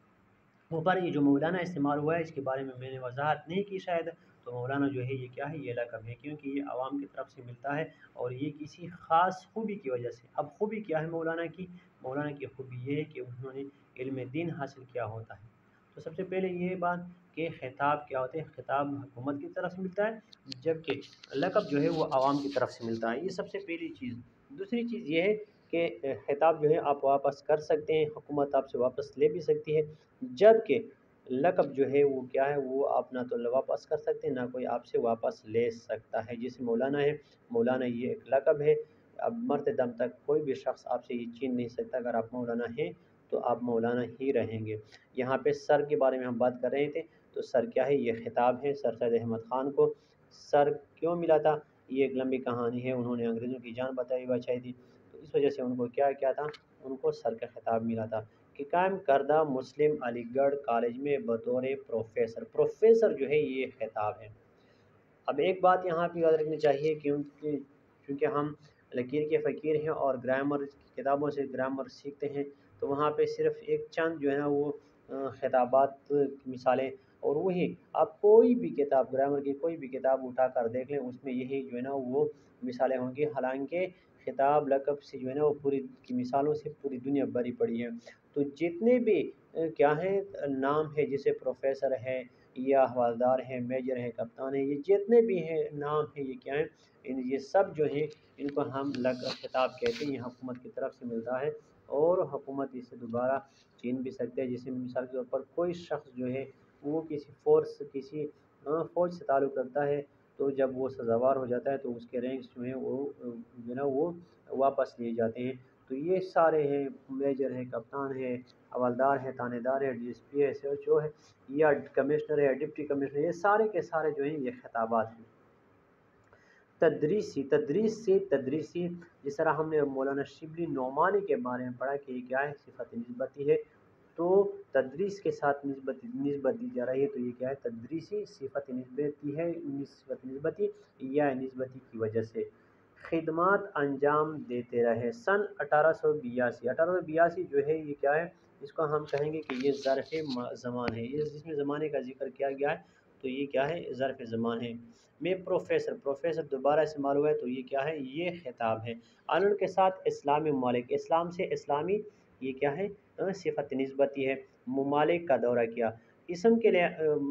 اوپر یہ جو مولانا استعمال ہوا ہے اس کے بارے میں میں نے وضاحت نہیں کی شاید، تو مولانا جو ہے یہ کیا ہے، یہ لقب ہے، کیونکہ یہ عوام کی طرف سے ملتا ہے اور یہ کسی خاص خوبی کی وجہ سے۔ اب خوبی کیا ہے مولانا کی؟ مولانا کی خوبی یہ ہے کہ انہوں نے علم دین حاصل کیا ہوتا ہے۔ تو سب سے پہلے یہ بات کہ خطاب کیا ہوتے ہیں، خطاب حکومت کی طرف سے ملتا ہے، جبکہ لقب جو ہے وہ عوام کی طرف سے ملتا ہے، یہ سب سے پہلی چیز۔ دوسری چیز یہ ہے کہ خطاب جو ہے آپ واپس کر سکتے ہیں، حکومت آپ سے واپس لے بھی سکتی ہے، جبکہ لقب جو ہے وہ کیا ہے، وہ آپ نہ تو واپس کر سکتے ہیں، نہ کوئی آپ سے واپس لے سکتا ہے۔ جیسے مولانا ہے، مولانا یہ ایک لقب ہے، اب مرتے دم تک کوئی بھی شخص آپ سے یہ چھین نہیں سکتا، اگر آپ مولانا ہیں تو آپ مولانا ہی رہیں گے۔ یہاں پہ سر کے بارے میں ہم بات کر رہے تھے، تو سر کیا ہے، یہ خطاب ہے۔ سر سید احمد خان کو سر کیوں ملا تھا، یہ ایک لمبی کہانی ہے، انہوں نے انگریزوں کی جان بتائی بچائی تھی، تو اس وجہ سے ان کو کیا کیا تھا، ان کو سر کا خطاب ملا تھا کہ قائم کردہ مسلم علی گڑھ کالج میں بطور پروفیسر، پروفیسر جو ہے یہ خطاب ہے۔ اب ایک بات یہاں پہ یاد رکھنی چاہیے، کیونکہ چونکہ ہم لکیر کے فقیر ہیں اور گرامر کی کتابوں سے گرامر سیکھتے ہیں، تو وہاں پہ صرف ایک چند جو ہے نا وہ خطابات کی مثالیں، اور وہی آپ کوئی بھی کتاب گرامر کی کوئی بھی کتاب اٹھا کر دیکھ لیں، اس میں یہی جو ہے نا وہ مثالیں ہوں گی، حالانکہ خطاب لقب سے جو ہے نا وہ پوری کی مثالوں سے پوری دنیا بھری پڑی ہے۔ تو جتنے بھی کیا ہیں نام ہے، جیسے پروفیسر ہے یا حوالدار ہے، میجر ہے، کپتان ہے، یہ جتنے بھی ہیں نام ہیں، یہ کیا ہیں، ان یہ سب جو ہیں ان کو ہم لقب خطاب کہتے ہیں، یہ حکومت کی طرف سے ملتا ہے اور حکومت اسے دوبارہ چھین بھی سکتے ہیں۔ جیسے مثال کے طور پر کوئی شخص جو ہے وہ کسی فورس کسی فوج سے تعلق رکھتا ہے، تو جب وہ سزاوار ہو جاتا ہے تو اس کے رینکس جو ہیں وہ جو ہے نا وہ واپس لیے جاتے ہیں۔ تو یہ سارے ہیں، میجر ہے، کپتان ہے، حوالدار ہے، تانے دار ہے، ڈی ایس پی ہے، ایس ایچ او ہے یا کمشنر ہے، ڈپٹی کمشنر، یہ سارے کے سارے جو ہیں یہ خطابات ہیں۔ تدریسی، تدریس سے تدریسی جس طرح ہم نے مولانا شبلی نعمانی کے بارے میں پڑھا کہ یہ کیا ہے، صفت نسبتی ہے، تو تدریس کے ساتھ نسبت نسبت دی جا رہی ہے، تو یہ کیا ہے، تدریسی صفت نسبتی ہے، نسبت نسبتی یا نسبتی کی وجہ سے خدمات انجام دیتے رہے۔ سن اٹھارہ سو بیاسی، اٹھارہ سو بیاسی جو ہے یہ کیا ہے، اس کو ہم کہیں گے کہ یہ ظرف زمان ہے، یہ جس میں زمانے کا ذکر کیا گیا ہے تو یہ کیا ہے، ظرف زمان ہے۔ میں پروفیسر، پروفیسر دوبارہ استعمال ہوا ہے، تو یہ کیا ہے، یہ خطاب ہے۔ آنند کے ساتھ اسلامی ممالک، اسلام سے اسلامی، یہ کیا ہے، صفت نسبتی ہے۔ ممالک کا دورہ کیا، اسم کے لیے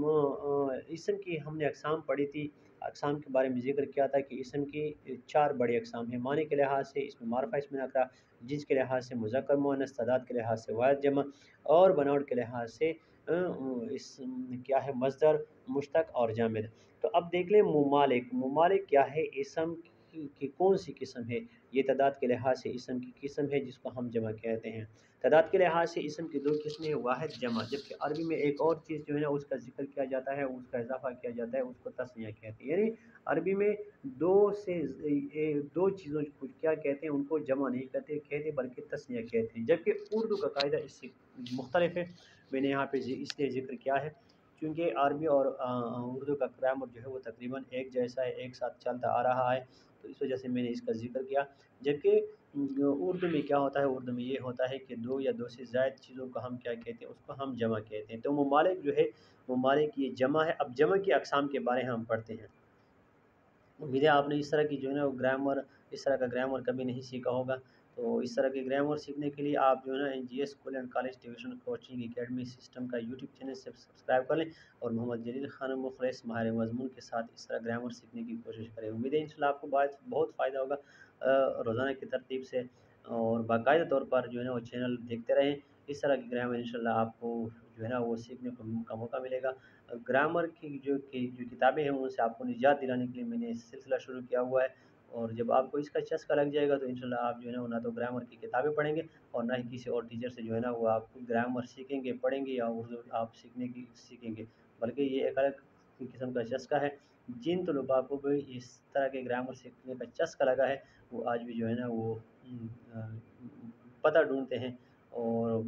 اسم کی ہم نے اقسام پڑھی تھی، اقسام کے بارے میں ذکر کیا تھا کہ اسم کی چار بڑی اقسام ہیں، معنی کے لحاظ سے اس میں معرفہ، اس میں نکرہ، جنس کے لحاظ سے مذکر مؤنث، تعداد کے لحاظ سے واحد جمع، اور بناوٹ کے لحاظ سے اس کیا ہے، مصدر، مشتق اور جامد۔ تو اب دیکھ لیں ممالک، ممالک کیا ہے، اسم کی کون سی قسم ہے، یہ تعداد کے لحاظ سے اسم کی قسم ہے جس کو ہم جمع کہتے ہیں۔ تعداد کے لحاظ سے اسم کی دو قسمیں ہیں، واحد، جمع، جبکہ عربی میں ایک اور چیز جو ہے نا اس کا ذکر کیا جاتا ہے، اس کا اضافہ کیا جاتا ہے، اس کو تثنیہ کہتے ہیں، یعنی عربی میں دو سے دو چیزوں کو کیا کہتے ہیں، ان کو جمع نہیں کرتے کہتے بلکہ تثنیہ کہتے ہیں، جبکہ اردو کا قاعدہ اس سے مختلف ہے۔ میں نے یہاں پہ اس لیے ذکر کیا ہے کیونکہ عربی اور اردو کا گرامر جو ہے وہ تقریباً ایک جیسا ہے، ایک ساتھ چلتا آ رہا ہے، تو اس وجہ سے میں نے اس کا ذکر کیا۔ جبکہ اردو میں کیا ہوتا ہے، اردو میں یہ ہوتا ہے کہ دو یا دو سے زائد چیزوں کو ہم کیا کہتے ہیں، اس کو ہم جمع کہتے ہیں۔ تو ممالک جو ہے، ممالک یہ جمع ہے۔ اب جمع کی اقسام کے بارے میں ہم پڑھتے ہیں۔ امید ہے آپ نے اس طرح کی جو ہے نا گرامر، اس طرح کا گرامر کبھی نہیں سیکھا ہوگا، تو اس طرح کے گرامر سیکھنے کے لیے آپ جو ہے نا N G S school and college tuition coaching academy system کا یوٹیوب چینل سے سبسکرائب کر لیں اور محمد جلیل خان مخلص ماہر مضمون کے ساتھ اس طرح گرامر سیکھنے کی کوشش کریں۔ امید ہے انشاءاللہ آپ کو بہت بہت فائدہ ہوگا روزانہ کی ترتیب سے، اور باقاعدہ طور پر جو ہے نا وہ چینل دیکھتے رہیں۔ اس طرح کی گرامر انشاءاللہ آپ کو جو ہے نا وہ سیکھنے کو کا موقع ملے گا۔ گرامر کی جو کی جو کتابیں ہیں ان سے آپ کو نجات دلانے کے لیے میں نے سلسلہ شروع کیا ہوا ہے، اور جب آپ کو اس کا چسکا لگ جائے گا تو انشاءاللہ آپ جو ہے نا نہ تو گرامر کی کتابیں پڑھیں گے اور نہ ہی کسی اور ٹیچر سے جو ہے نا وہ آپ گرامر سیکھیں گے پڑھیں گے یا اردو آپ سیکھنے کی سیکھیں گے، بلکہ یہ ایک الگ قسم کا چسکا ہے۔ جن طلباء کو بھی اس طرح کے گرامر سیکھنے کا چسکا لگا ہے وہ آج بھی جو ہے نا وہ پتہ ڈھونڈتے ہیں اور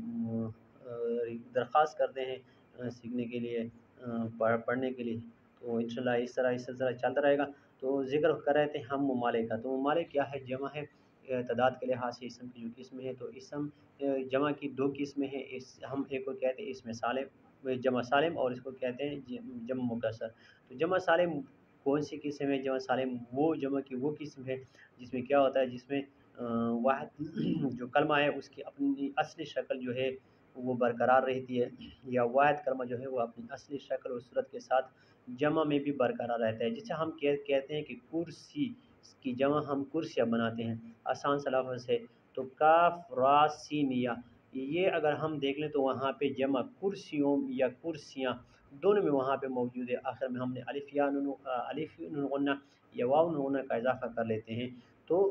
درخواست کرتے ہیں سیکھنے کے لیے، پڑھنے کے لیے، تو انشاءاللہ اس طرح اس سلسلہ چلتا رہے گا۔ تو ذکر کر رہے تھے ہم ممالک کا، تو ممالک کیا ہے؟ جمع ہے تعداد کے لحاظ سے اسم کی جو قسم ہے، تو اسم جمع کی دو قسمیں ہیں، اس ہم ایک کو کہتے ہیں اسم سالم جمع سالم، اور اس کو کہتے ہیں جمع مکسر۔ تو جمع سالم کون سی قسم ہے؟ جمع سالم وہ جمع کی وہ قسم ہے جس میں کیا ہوتا ہے، جس میں واحد جو کلمہ ہے اس کی اپنی اصلی شکل جو ہے وہ برقرار رہتی ہے، یا واحد کلمہ جو ہے وہ اپنی اصلی شکل و صورت کے ساتھ جمع میں بھی برقرار رہتا ہے، جسے ہم کہتے ہیں کہ کرسی کی جمع ہم کرسیاں بناتے ہیں، آسان سا لفظ ہے۔ تو کاف را سین یا، یہ اگر ہم دیکھ لیں تو وہاں پہ جمع کرسیوں یا کرسیاں دونوں میں وہاں پہ موجود ہے، آخر میں ہم نے الف یا نون الف نون غنہ یا واو نون غنہ کا اضافہ کر لیتے ہیں۔ تو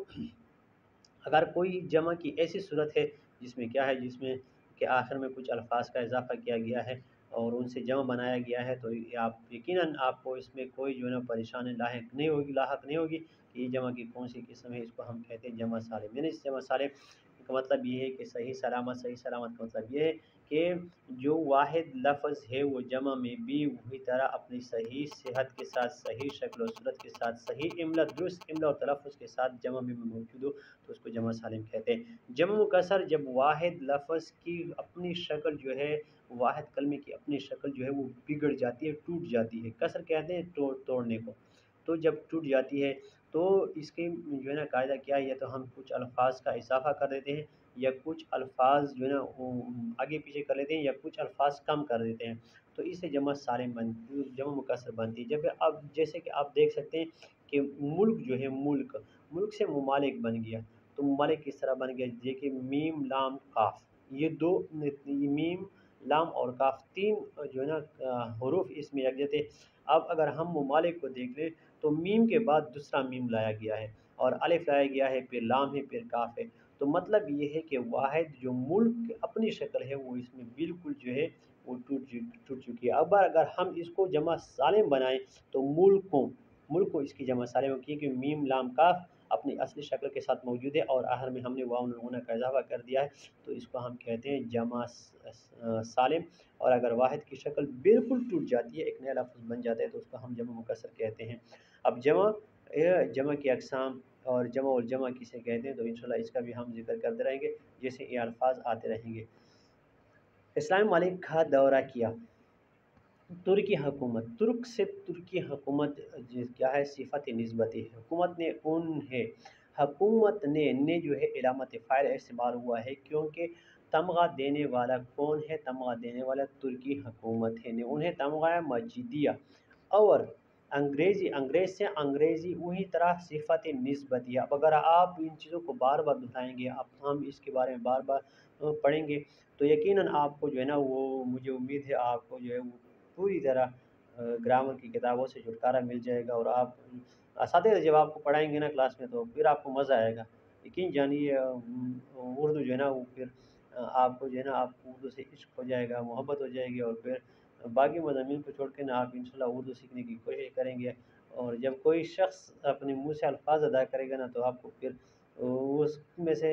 اگر کوئی جمع کی ایسی صورت ہے جس میں کیا ہے، جس میں کہ آخر میں کچھ الفاظ کا اضافہ کیا گیا ہے اور ان سے جمع بنایا گیا ہے، تو آپ یقیناً آپ کو اس میں کوئی جو ہے نا پریشانی لاحق نہیں ہوگی لاحق نہیں ہوگی کہ یہ جمع کی کون سی قسم ہے، اس کو ہم کہتے ہیں جمع سالم۔ یعنی اس جمع سالم کا مطلب یہ ہے کہ صحیح سلامت، صحیح سلامت کا مطلب یہ ہے کہ جو واحد لفظ ہے وہ جمع میں بھی وہی طرح اپنی صحیح صحت کے ساتھ، صحیح شکل و صورت کے ساتھ، صحیح املا درست املا اور تلفظ کے ساتھ جمع میں موجود ہو تو اس کو جمع سالم کہتے ہیں۔ جمع مکسر جب واحد لفظ کی اپنی شکل جو ہے، واحد کلمے کی اپنی شکل جو ہے وہ بگڑ جاتی ہے، ٹوٹ جاتی ہے، کسر کہتے ہیں توڑ توڑنے کو، تو جب ٹوٹ جاتی ہے تو اس کے جو ہے نا قاعدہ کیا ہے، یا تو ہم کچھ الفاظ کا اضافہ کر دیتے ہیں یا کچھ الفاظ جو ہے نا آگے پیچھے کر لیتے ہیں یا کچھ الفاظ کم کر دیتے ہیں، تو اس سے جمع سالم بنتی، جمع مکسر بنتی ہے۔ جب اب جیسے کہ آپ دیکھ سکتے ہیں کہ ملک جو ہے، ملک ملک سے ممالک بن گیا، تو ممالک کس طرح بن گیا؟ دیکھیے میم لام قاف، یہ دو میم لام اور کاف تین جو ہے نا حروف اس میں یکجہت ہے۔ اب اگر ہم ممالک کو دیکھ لیں تو میم کے بعد دوسرا میم لایا گیا ہے اور الف لایا گیا ہے، پھر لام ہے، پھر کاف ہے، تو مطلب یہ ہے کہ واحد جو ملک اپنی شکل ہے وہ اس میں بالکل جو ہے وہ ٹوٹ ٹوٹ چکی ہے۔ اب اگر ہم اس کو جمع سالم بنائیں تو ملکوں ملک کو اس کی جمع سالم کی کہ میم لام کاف اپنی اصلی شکل کے ساتھ موجود ہے اور آخر میں ہم نے واو نون غنہ کا اضافہ کر دیا ہے، تو اس کو ہم کہتے ہیں جمع سالم۔ اور اگر واحد کی شکل بالکل ٹوٹ جاتی ہے، ایک نیا لفظ بن جاتا ہے، تو اس کو ہم جمع مکسر کہتے ہیں۔ اب جمع جمع کی اقسام اور جمع الجمع کسے کہتے ہیں، تو انشاءاللہ اس کا بھی ہم ذکر کرتے رہیں گے جیسے یہ الفاظ آتے رہیں گے۔ اسلامی ممالک کا دورہ کیا۔ ترکی حکومت، ترک سے ترکی حکومت کیا ہے؟ صفت نسبتی ہے، حکومت نے ان ہے، حکومت نے نے جو ہے علامت فاعل استعمال ہوا ہے کیونکہ تمغہ دینے والا کون ہے؟ تمغہ دینے والا ترکی حکومت ہے، نے انہیں تمغہ مجیدیہ، اور انگریزی انگریز سے انگریزی وہی طرح صفت نسبتی ہے۔ اب اگر آپ ان چیزوں کو بار بار بتائیں گے، اب ہم اس کے بارے میں بار بار پڑھیں گے تو یقیناً آپ کو جو ہے نا وہ مجھے امید ہے آپ کو جو ہے وہ پوری طرح گرامر کی کتابوں سے چھٹکارا مل جائے گا، اور آپ اساتذہ جب آپ کو پڑھائیں گے نا کلاس میں تو پھر آپ کو مزہ آئے گا، یقین جانیے اردو جو ہے نا وہ پھر آپ کو جو ہے نا آپ کو اردو سے عشق ہو جائے گا، محبت ہو جائے گی، اور پھر باقی مضامین کو چھوڑ کے نا آپ انشاءاللہ اردو سیکھنے کی کوشش کریں گے، اور جب کوئی شخص اپنے منہ سے الفاظ ادا کرے گا نا تو آپ کو پھر اس میں سے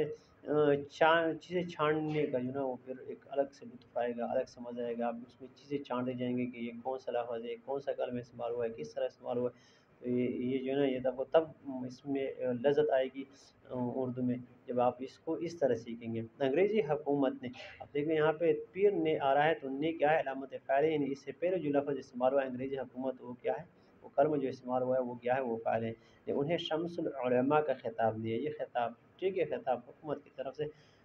چیزیں چھاننے کا جو نا وہ پھر ایک الگ سے لطف آئے گا، الگ سے مزہ آئے گا، آپ اس میں چیزیں چھانٹے جائیں گے کہ یہ کون سا لفظ ہے، کون سا کلمہ استعمال ہوا ہے، کس طرح استعمال ہوا ہے، تو یہ یہ جو ہے نا یہ تب تب اس میں لذت آئے گی اردو میں جب آپ اس کو اس طرح سیکھیں گے۔ انگریزی حکومت نے، اب دیکھیں یہاں پہ پیر نے آ رہا ہے تو نے کیا ہے؟ علامت فاعل ہے، یعنی اس سے پہلے جو لفظ استعمال ہوا ہے انگریزی حکومت وہ کیا ہے؟ وہ کلمہ جو استعمال ہوا ہے وہ کیا ہے؟ وہ فاعل ہے۔ انہیں شمس العلماء کا خطاب دیا، یہ خطاب ٹھیک ہے، خطاب حکومت کی طرف سے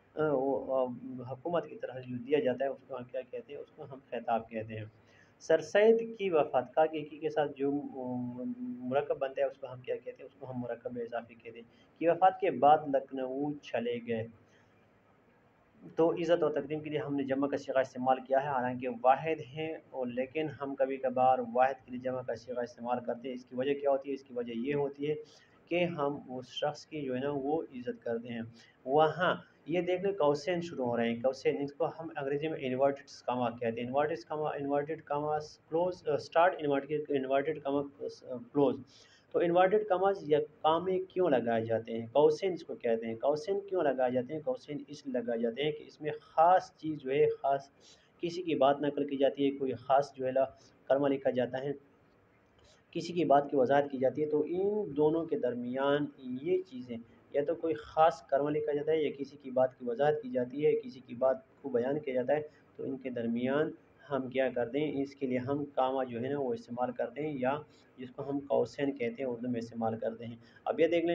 حکومت کی طرف جو دیا جاتا ہے اس کو ہم کیا کہتے ہیں؟ اس کو ہم خطاب کہتے ہیں۔ سر سید کی وفات، کا کی کے ساتھ جو مرکب بنتا ہے اس کو ہم کیا کہتے ہیں؟ اس کو ہم مرکب اضافی کہتے ہیں۔ کی وفات کے بعد لکھنؤ چلے گئے، تو عزت اور تقدیم کے لیے ہم نے جمع کا صیغہ استعمال کیا ہے، حالانکہ واحد ہیں اور لیکن ہم کبھی کبھار واحد کے لیے جمع کا صیغہ استعمال کرتے ہیں۔ اس کی وجہ کیا ہوتی ہے؟ اس کی وجہ یہ ہوتی ہے کہ ہم اس شخص کی جو ہے نا وہ عزت کرتے ہیں۔ وہاں یہ دیکھ لیں قوسین شروع ہو رہے ہیں، قوسین اس کو ہم انگریزی میں انورٹڈ کاما کہتے ہیں۔ Inverted comma inverted commas close start inverted inverted comma close. تو انورٹڈ کاماز یا کامے کیوں لگائے جاتے ہیں؟ قوسین اس کو کہتے ہیں۔ قوسین کیوں لگائے جاتے ہیں؟ قوسین اس لیے لگائے جاتے ہیں کہ اس میں خاص چیز جو ہے، خاص کسی کی بات نقل کی جاتی ہے، کوئی خاص جو ہے نا کلمہ لکھا جاتا ہے، کسی کی بات کی وضاحت کی جاتی ہے، تو ان دونوں کے درمیان یہ چیزیں یا تو کوئی خاص کلمہ لکھا جاتا ہے یا کسی کی بات کی وضاحت کی جاتی ہے، کسی کی بات کو بیان کیا جاتا ہے، تو ان کے درمیان ہم کیا کرتے ہیں؟ اس کے لیے ہم کامہ جو ہے نا وہ استعمال کرتے ہیں، یا جس کو ہم قوسین کہتے ہیں اردو میں استعمال کرتے ہیں۔ اب یہ دیکھ لیں،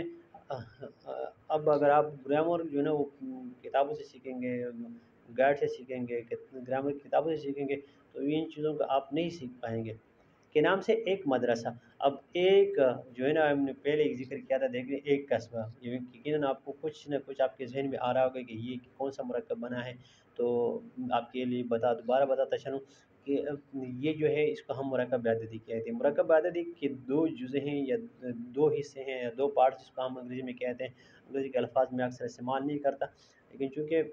اب اگر آپ گرامر جو ہے نا وہ کتابوں سے سیکھیں گے، گائیڈ سے سیکھیں گے، گرامر کی کتابوں سے سیکھیں گے، تو ان چیزوں کو آپ نہیں سیکھ پائیں گے۔ کے نام سے ایک مدرسہ، اب ایک جو ہے نا ہم نے پہلے ایک ذکر کیا تھا، دیکھ لیں ایک قصبہ، یقیناً آپ کو کچھ نہ کچھ آپ کے ذہن میں آ رہا ہوگا کہ یہ کون سا مرکب بنا ہے، تو آپ کے لیے بتا دوبارہ بتاتا چلوں کہ یہ جو ہے اس کو ہم مرکب عددی کہتے ہیں۔ مرکب عددی کے دو جزء ہیں یا دو حصے ہیں یا دو پارٹس، جس کو ہم انگریزی میں کہتے ہیں۔ انگریزی کے الفاظ میں اکثر استعمال نہیں کرتا، لیکن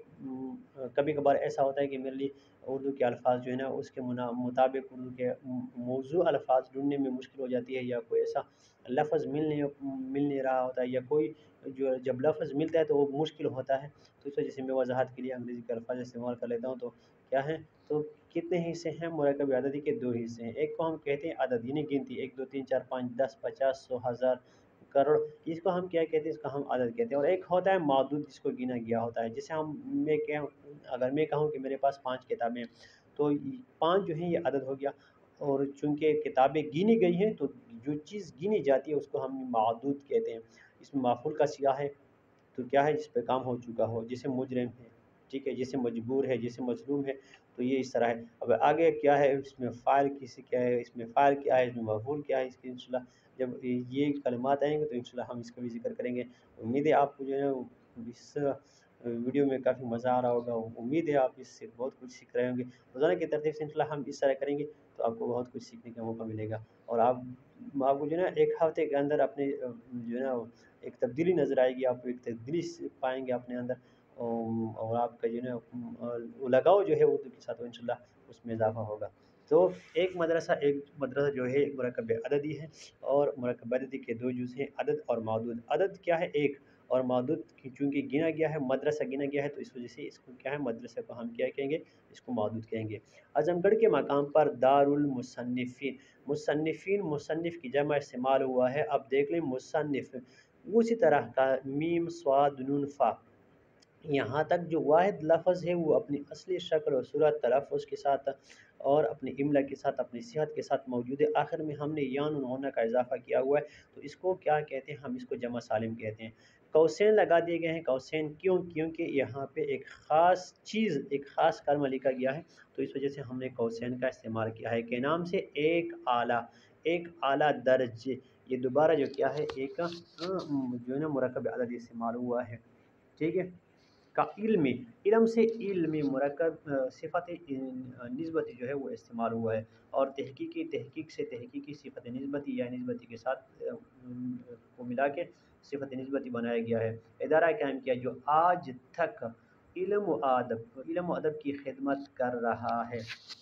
چونکہ کبھی کبھار ایسا ہوتا ہے کہ میرے لیے اردو کے الفاظ جو ہے نا اس کے مطابق اردو کے موضوع الفاظ ڈھونڈنے میں مشکل ہو جاتی ہے، یا کوئی ایسا لفظ مل نہیں مل نہیں رہا ہوتا ہے، یا کوئی جو جب لفظ ملتا ہے تو وہ مشکل ہوتا ہے، تو اس وجہ سے میں وضاحت کے لیے انگریزی کے الفاظ استعمال کر لیتا ہوں۔ تو کیا ہے؟ تو کتنے حصے ہیں مرکب عددی کے؟ دو حصے ہیں۔ ایک کو ہم کہتے ہیں عدد یعنی گنتی، ایک دو تین چار پانچ دس پچاس سو ہزار کروڑ، اس کو ہم کیا کہتے ہیں؟ اس کو ہم عدد کہتے ہیں۔ اور ایک ہوتا ہے معدود، جس کو گنا گیا ہوتا ہے، جسے ہم میں کہ اگر میں کہوں کہ میرے پاس پانچ کتابیں ہیں، تو پانچ جو ہیں یہ عدد ہو گیا، اور چونکہ کتابیں گنی گئی ہیں تو جو چیز گنی جاتی ہے اس کو ہم معدود کہتے ہیں۔ اس میں مفعول کا صیغہ ہے، تو کیا ہے؟ جس پہ کام ہو چکا ہو، جسے مجرم ہے، ٹھیک ہے، جسے مجبور ہے، جسے مظلوم ہے، تو یہ اس طرح ہے۔ اب آگے کیا ہے؟ اس میں فاعل کسی کیا ہے، اس میں فاعل کیا ہے، اس میں مفعول کیا ہے، اس کی انشاءاللہ جب یہ کلمات آئیں گے تو انشاءاللہ ہم اس کا بھی ذکر کریں گے۔ امید ہے آپ کو جو ہے اس ویڈیو میں کافی مزہ آ رہا ہوگا، امید ہے آپ اس سے بہت کچھ سیکھ رہے ہوں گے۔ روزانہ کی ترتیب سے انشاءاللہ ہم اس طرح کریں گے تو آپ کو بہت کچھ سیکھنے کا موقع ملے گا، اور آپ آپ کو جو ہے نا ایک ہفتے کے اندر اپنے جو ہے نا ایک تبدیلی نظر آئے گی، آپ کو ایک تبدیلی پائیں گے اپنے اندر، اور آپ کا جو ہے نا لگاؤ جو ہے اردو کے ساتھ ان شاء اللہ اس میں اضافہ ہوگا۔ تو ایک مدرسہ ایک مدرسہ جو ہے ایک مرکب عددی ہے، اور مرکب عددی کے دو جز ہیں، عدد اور معدود۔ عدد کیا ہے؟ ایک، اور معدود چونکہ گنا گیا ہے، مدرسہ گنا گیا ہے، تو اس وجہ سے اس کو کیا ہے؟ مدرسہ کو ہم کیا کہیں گے؟ اس کو معدود کہیں گے۔ اعظم گڑھ کے مقام پر دار المصنفین، مصنفین مصنف کی جمع استعمال ہوا ہے۔ اب دیکھ لیں مصنف اسی طرح کا میم صاد نون فا، یہاں تک جو واحد لفظ ہے وہ اپنی اصلی شکل و صورت تلفظ کے ساتھ اور اپنے املا کے ساتھ اپنی صحت کے ساتھ موجود ہے، آخر میں ہم نے یا نون ہونا کا اضافہ کیا ہوا ہے، تو اس کو کیا کہتے ہیں؟ ہم اس کو جمع سالم کہتے ہیں۔ قوسین لگا دیے گئے ہیں، قوسین کیوں؟ کیونکہ یہاں پہ ایک خاص چیز، ایک خاص کلمہ لکھا گیا ہے، تو اس وجہ سے ہم نے قوسین کا استعمال کیا ہے۔ کے نام سے ایک اعلیٰ، ایک اعلیٰ درج، یہ دوبارہ جو کیا ہے؟ ایک جو ہے نا مرکب عددی استعمال ہوا ہے، ٹھیک ہے۔ کا علم، علم سے علم مرکب صفت نسبتی جو ہے وہ استعمال ہوا ہے، اور تحقیقی، تحقیق سے تحقیقی صفت نسبتی یا نسبتی کے ساتھ کو ملا کے صفت نسبتی بنایا گیا ہے۔ ادارہ قائم کیا جو آج تک علم و ادب علم و ادب کی خدمت کر رہا ہے،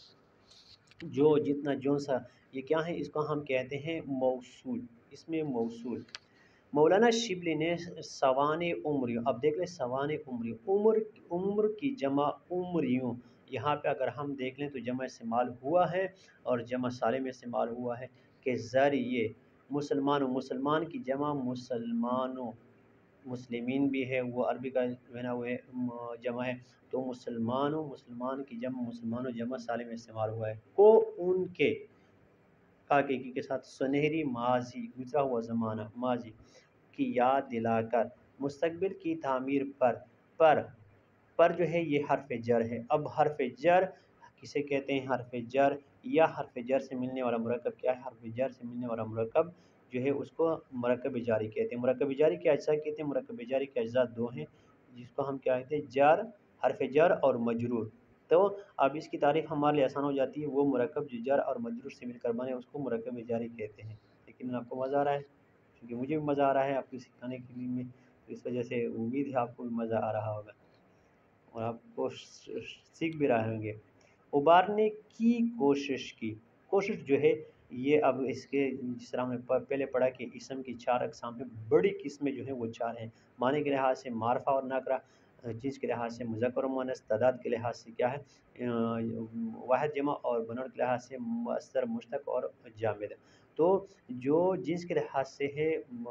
جو جتنا جون سا یہ کیا ہے؟ اس کو ہم کہتے ہیں موصول، اس میں موصول۔ مولانا شبلی نے سوانح عمریوں، اب دیکھ لیں سوانح عمریوں، عمر عمر کی جمع عمریوں، یہاں پہ اگر ہم دیکھ لیں تو جمع استعمال ہوا ہے اور جمع سالم استعمال ہوا ہے، کہ ذریعے مسلمانوں، مسلمان کی جمع مسلمانوں، مسلمین بھی ہے، وہ عربی کا جو ہے نا وہ جمع ہے، تو مسلمانوں، مسلمان کی جمع مسلمانوں جمع سالم استعمال ہوا ہے، کو ان کے حقیقی کے ساتھ سنہری ماضی، گزرا ہوا زمانہ ماضی کی یاد دلا کر، مستقبل کی تعمیر پر، پر پر جو ہے یہ حرف جر ہے۔ اب حرف جر کسے کہتے ہیں؟ حرف جر یا حرف جر سے ملنے والا مرکب کیا ہے؟ حرف جر سے ملنے والا مرکب جو ہے اس کو مرکب جاری کہتے ہیں۔ مرکب جاری کے اجزاء کہتے ہیں، مرکب جاری کے اجزاء دو ہیں، جس کو ہم کیا کہتے ہیں؟ جر حرف جر اور مجرور، تو اب اس کی تعریف ہمارے لیے آسان ہو جاتی ہے، وہ مرکب جو جر اور مجرور سے مل کر بنے اس کو مرکب جاری کہتے ہیں۔ لیکن آپ کو مزہ آ رہا ہے، کیونکہ مجھے بھی مزہ آ رہا ہے آپ کو سکھانے کے لیے میں، تو اس وجہ سے امید ہے آپ کو بھی مزہ آ رہا ہوگا اور آپ کو سیکھ بھی رہے ہوں گے۔ ابھارنے کی کوشش کی، کوشش جو ہے یہ اب اس کے جس طرح ہم نے پہلے پڑھا کہ اسم کی چار اقسام ہیں، بڑی قسمیں جو ہیں وہ چار ہیں، معنی کے لحاظ سے معرفہ اور نکرہ، جنس کے لحاظ سے مذکر و مؤنث، تعداد کے لحاظ سے کیا ہے واحد جمع، اور بناوٹ کے لحاظ سے مؤثر مشتق اور جامد۔ تو جو جنس کے لحاظ سے ہے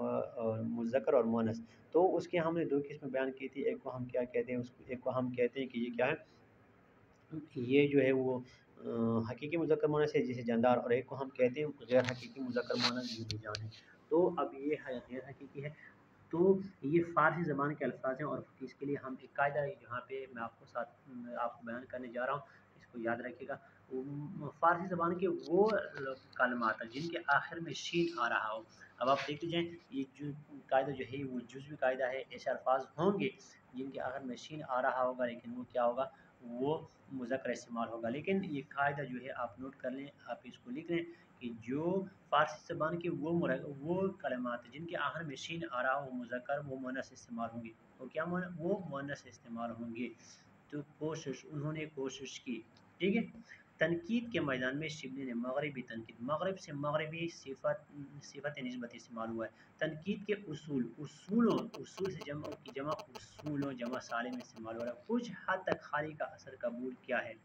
مذکر اور مؤنث، تو اس کی ہم نے دو قسمیں بیان کی تھی، ایک کو ہم کیا کہتے ہیں، اس کو ایک کو ہم کہتے ہیں کہ یہ کیا ہے، یہ جو ہے وہ حقیقی مذکر مؤنث ہے جسے جاندار، اور ایک کو ہم کہتے ہیں غیر حقیقی مذکر مؤنث جو بے جان ہے۔ تو اب یہ ہے غیر حقیقی ہے، تو یہ فارسی زبان کے الفاظ ہیں، اور اس کے لیے ہم ایک قاعدہ ہے جہاں پہ میں آپ کو ساتھ آپ کو بیان کرنے جا رہا ہوں، اس کو یاد رکھیے گا۔ فارسی زبان کے وہ کلمات ہیں جن کے آخر میں شین آ رہا ہو، اب آپ دیکھ لیجیے یہ جو قاعدہ جو ہے وہ جزوی قاعدہ ہے، ایسے الفاظ ہوں گے جن کے آخر میں شین آ رہا ہوگا لیکن وہ کیا ہوگا، وہ مذکر استعمال ہوگا۔ لیکن یہ قاعدہ جو ہے آپ نوٹ کر لیں، آپ اس کو لکھ لیں کہ جو فارسی زبان کے وہ وہ کلمات جن کے آخر میں شین آ رہا ہو وہ مذکر وہ مؤنث استعمال ہوں گے، وہ کیا وہ مؤنث استعمال ہوں گے۔ تو کوشش، انہوں نے کوشش کی، ٹھیک ہے۔ تنقید کے میدان میں شبلی نے مغربی تنقید، مغرب سے مغربی صفت صفت نسبت استعمال ہوا ہے۔ تنقید کے اصول، اصولوں اصول سے جمع کی جمع اصولوں جمع سالم استعمال ہو رہا ہے۔ کچھ حد تک خالی کا اثر قبول کیا ہے،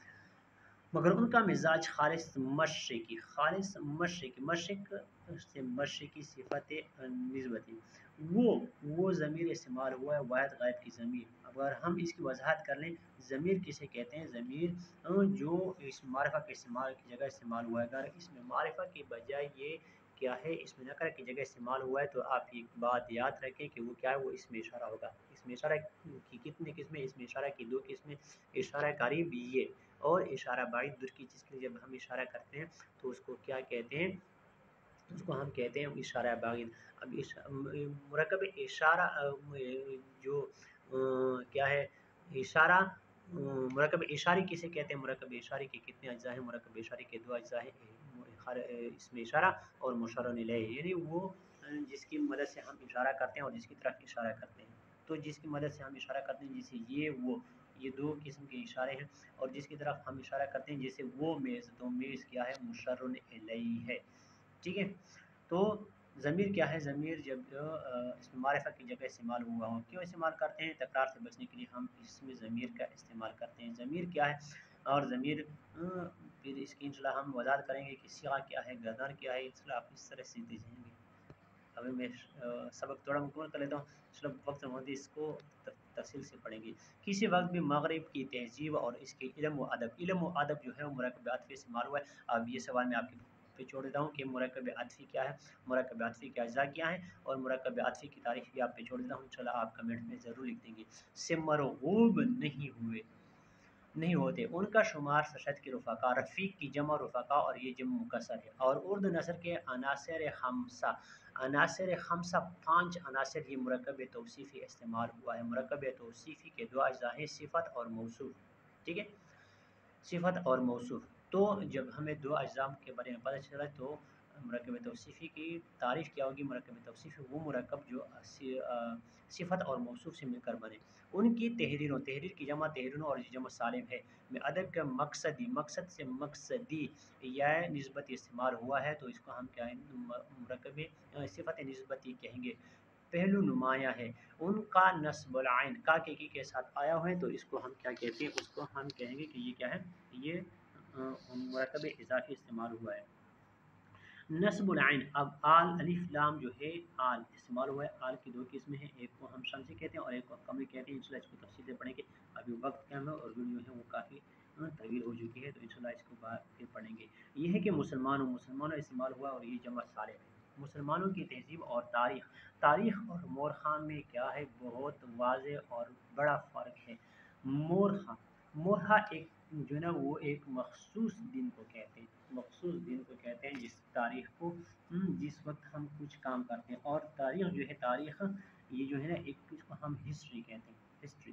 مگر ان کا مزاج خالص مشرقی، خالص مشرقی، مشرق سے مشرقی صفت نسبتی، وہ وہ ضمیر استعمال ہوا ہے واحد غائب کی ضمیر۔ اگر ہم اس کی وضاحت کر لیں، ضمیر کسے کہتے ہیں، ضمیر جو اس معرفہ کے استعمال کی جگہ استعمال ہوا ہے، اگر اس میں معرفہ کی بجائے یہ کیا ہے اس میں نکرہ کی جگہ استعمال ہوا ہے، تو آپ ایک بات یاد رکھیں کہ وہ کیا ہے، وہ اس میں اشارہ ہوگا۔ اس میں اشارہ کی کتنی قسمیں، اس میں اشارہ کی دو قسمیں، اشارہ قریب یہ اور اشارہ بعید دور کی، جس کے لیے جب ہم اشارہ کرتے ہیں تو اس کو کیا کہتے ہیں، اس کو ہم کہتے ہیں اشارہ بعید۔ اب مرکب اشارہ جو کیا ہے اشارہ، مرکب اشاری کسے کہتے ہیں، مرکب اشاری کے کتنے اجزاء ہیں، مرکب اشاری کے دو اجزاء ہیں، اس میں اشارہ اور مشار الیہ، یعنی وہ جس کی مدد سے ہم اشارہ کرتے ہیں اور جس کی طرف اشارہ کرتے ہیں۔ تو جس کی مدد سے ہم اشارہ کرتے ہیں جیسے یہ وہ، یہ دو قسم کے اشارے ہیں، اور جس کی طرف ہم اشارہ کرتے ہیں جیسے وہ میز، تو میز کیا ہے، مشار الیہ ہے، ٹھیک ہے۔ تو ضمیر کیا ہے، ضمیر جب اس میں معرفہ کی جگہ استعمال ہوا ہو، کیوں استعمال کرتے ہیں، تکرار سے بچنے کے لیے ہم اس میں ضمیر کا استعمال کرتے ہیں۔ ضمیر کیا ہے، اور ضمیر پھر اس کی انشاءاللہ ہم وضاحت کریں گے کہ صیغہ کیا ہے، گردان کیا ہے، انشاءاللہ آپ اس طرح سیکھتے جائیں گے۔ ابھی میں سبق تھوڑا مکمل کر لیتا ہوں، انشاءاللہ وقت موجود اس کو تفصیل سے پڑھیں گے۔ کسی وقت بھی مغرب کی تہذیب اور اس کے علم و ادب، علم و ادب جو ہے وہ مرکب عاطفی استعمال ہوا ہے۔ اب یہ سوال میں آپ کے پہ چھوڑ دیتا ہوں کہ مرکب عاطفی کیا ہے، مرکب عاطفی کے اجزاء کیا ہیں، اور مرکب عاطفی کی تعریف بھی آپ پہ چھوڑ دیتا ہوں، انشاءاللہ آپ کمنٹ میں ضرور لکھ دیں گے۔ سے مرغوب نہیں ہوئے، نہیں ہوتے، ان کا شمار سشد کے رفقا، رفیق کی جمع رفقا، اور یہ جمع مکسر ہے۔ اور اردو نثر کے عناصر خمسہ، عناصر خمسہ پانچ عناصر یہ مرکب توصیفی استعمال ہوا ہے۔ مرکب توصیفی کے دو اجزاء ہیں، صفت اور موصوف، ٹھیک ہے، صفت اور موصوف۔ تو جب ہمیں دو اجزاء کے بارے میں پتہ چلا تو مرکب توصیفی کی تعریف کیا ہوگی، مرکب توصیفی وہ مرکب جو صفت اور موصوف سے مل کر بنے۔ ان کی تحریروں، تحریر کی جمع تحریروں اور جمع سالم ہے، میں ادب کا مقصدی، مقصد سے مقصدی یا نسبتی استعمال ہوا ہے، تو اس کو ہم کیا مرکب صفت نسبتی کہیں گے۔ پہلو نمایاں ہے، ان کا نصب العین کا کے کی کے ساتھ آیا ہے، تو اس کو ہم کیا کہتے ہیں، اس کو ہم کہیں گے کہ یہ کیا ہے، یہ مرکب اضافی استعمال ہوا ہے۔ نصب العین، اب آل الف لام جو ہے آل استعمال ہوا ہے، آل کی دو قسمیں ہیں، ایک کو ہم شمسی کہتے ہیں اور ایک کو قمری کہتے ہیں، انشاءاللہ اس کو تفصیل سے پڑھیں گے، ابھی وقت کم ہے اور ویڈیو ہے وہ کافی طویل ہو چکی ہے، تو انشاءاللہ اس کو بعد پھر پڑھیں گے۔ یہ ہے کہ مسلمانوں، مسلمانوں استعمال ہوا اور یہ جمع صالح ہے۔ مسلمانوں کی تہذیب اور تاریخ، تاریخ اور مورخہ میں کیا ہے، بہت واضح اور بڑا فرق ہے۔ مورخہ، مورخہ ایک جو ہے نا وہ ایک مخصوص دن کو کہتے ہیں، مخصوص دن کو کہتے ہیں جس تاریخ کو جس وقت ہم کچھ کام کرتے ہیں، اور تاریخ جو ہے، تاریخ یہ جو ہے نا ایک اس کو ہم ہسٹری کہتے ہیں، ہسٹری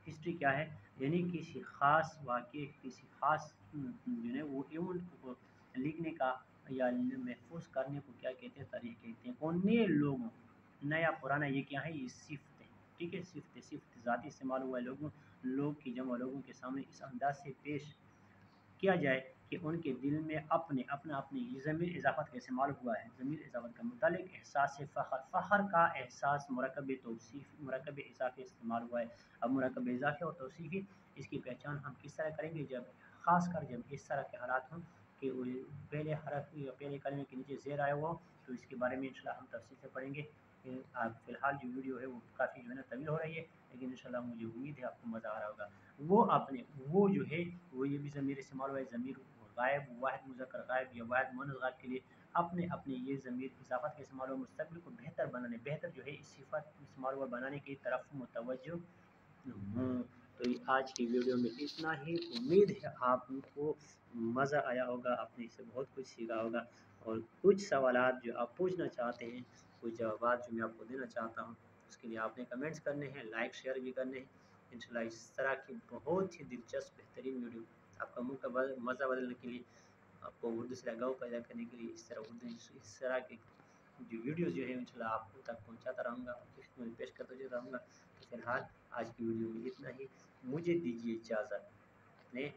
ہسٹری کیا ہے؟ یعنی کسی خاص واقعے، کسی خاص جو ہے وہ ایونٹ کو لکھنے کا یا محفوظ کرنے کو کیا کہتے ہیں؟ تاریخ کہتے ہیں۔ اور نئے لوگوں، نیا پرانا یہ کیا ہے؟ یہ صفت ہے، ٹھیک ہے، صفت صفت ذاتی استعمال ہوا ہے لوگوں لوگ کی جمع لوگوں کے سامنے اس انداز سے پیش کیا جائے کہ ان کے دل میں اپنے اپنا اپنی ضمیر اضافت کا استعمال ہوا ہے۔ ضمیر اضافت کا متعلق احساس فخر، فخر کا احساس مرکب توصیف مرکب اضافی استعمال ہوا ہے۔ اب مرکب اضافی اور توصیفی اس کی پہچان ہم کس طرح کریں گے؟ جب خاص کر جب اس طرح کے حالات ہوں کہ پہلے حرف یا پہلے کلمے کے نیچے زیر آیا ہوا ہو، تو اس کے بارے میں انشاءاللہ ہم تفصیل سے پڑھیں گے۔ آپ فی الحال جو ویڈیو ہے وہ کافی جو ہے نا طویل ہو رہی ہے، لیکن انشاءاللہ مجھے امید ہے آپ کو مزہ آ رہا ہوگا۔ وہ اپنے وہ جو ہے وہ یہ بھی ضمیر استعمال ہوا ہے، ضمیر غائب، واحد مذکر غائب یا واحد مؤنث غائب کے لیے اپنے اپنے یہ ضمیر اضافت کا استعمال ہوا مستقبل کو بہتر بنانے، بہتر جو ہے اس صفت استعمال ہوا بنانے کی طرف متوجہ ہوں۔ تو یہ آج کی ویڈیو میں اتنا ہی، امید ہے آپ کو مزہ آیا ہوگا، آپ نے اس سے بہت کچھ سیکھا ہوگا، اور کچھ سوالات جو آپ پوچھنا چاہتے ہیں، کچھ جوابات جو میں آپ کو دینا چاہتا ہوں، اس کے لیے آپ نے کمنٹس کرنے ہیں، لائک شیئر بھی کرنے ہیں۔ انشاءاللہ اس طرح کی بہت ہی دلچسپ بہترین ویڈیو آپ کا منہ کا مزہ بدلنے کے لیے، آپ کو اردو سے لگاؤ پیدا کرنے کے لیے اس طرح اردو اس طرح کے جو ویڈیوز جو ہے انشاءاللہ آپ کو تک پہنچاتا رہوں گا، میں پیش کرتا رہوں گا۔ تو فی الحال آج کی ویڈیو میں اتنا ہی، مجھے دیجیے اجازت۔ اپنے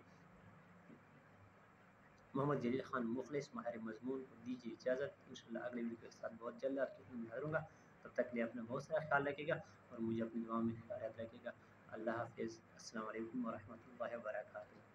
محمد جلیل خان مخلص ماہر مضمون کو دیجیے اجازت، انشاءاللہ اگلے ویڈیو کے ساتھ بہت جلد آپ کی حاضر ہوں گا۔ تب تک لیے اپنا بہت سارا خیال رکھے گا اور مجھے اپنی دعا میں خیال رکھے گا۔ اللہ حافظ، السلام علیکم ورحمۃ اللہ وبرکاتہ۔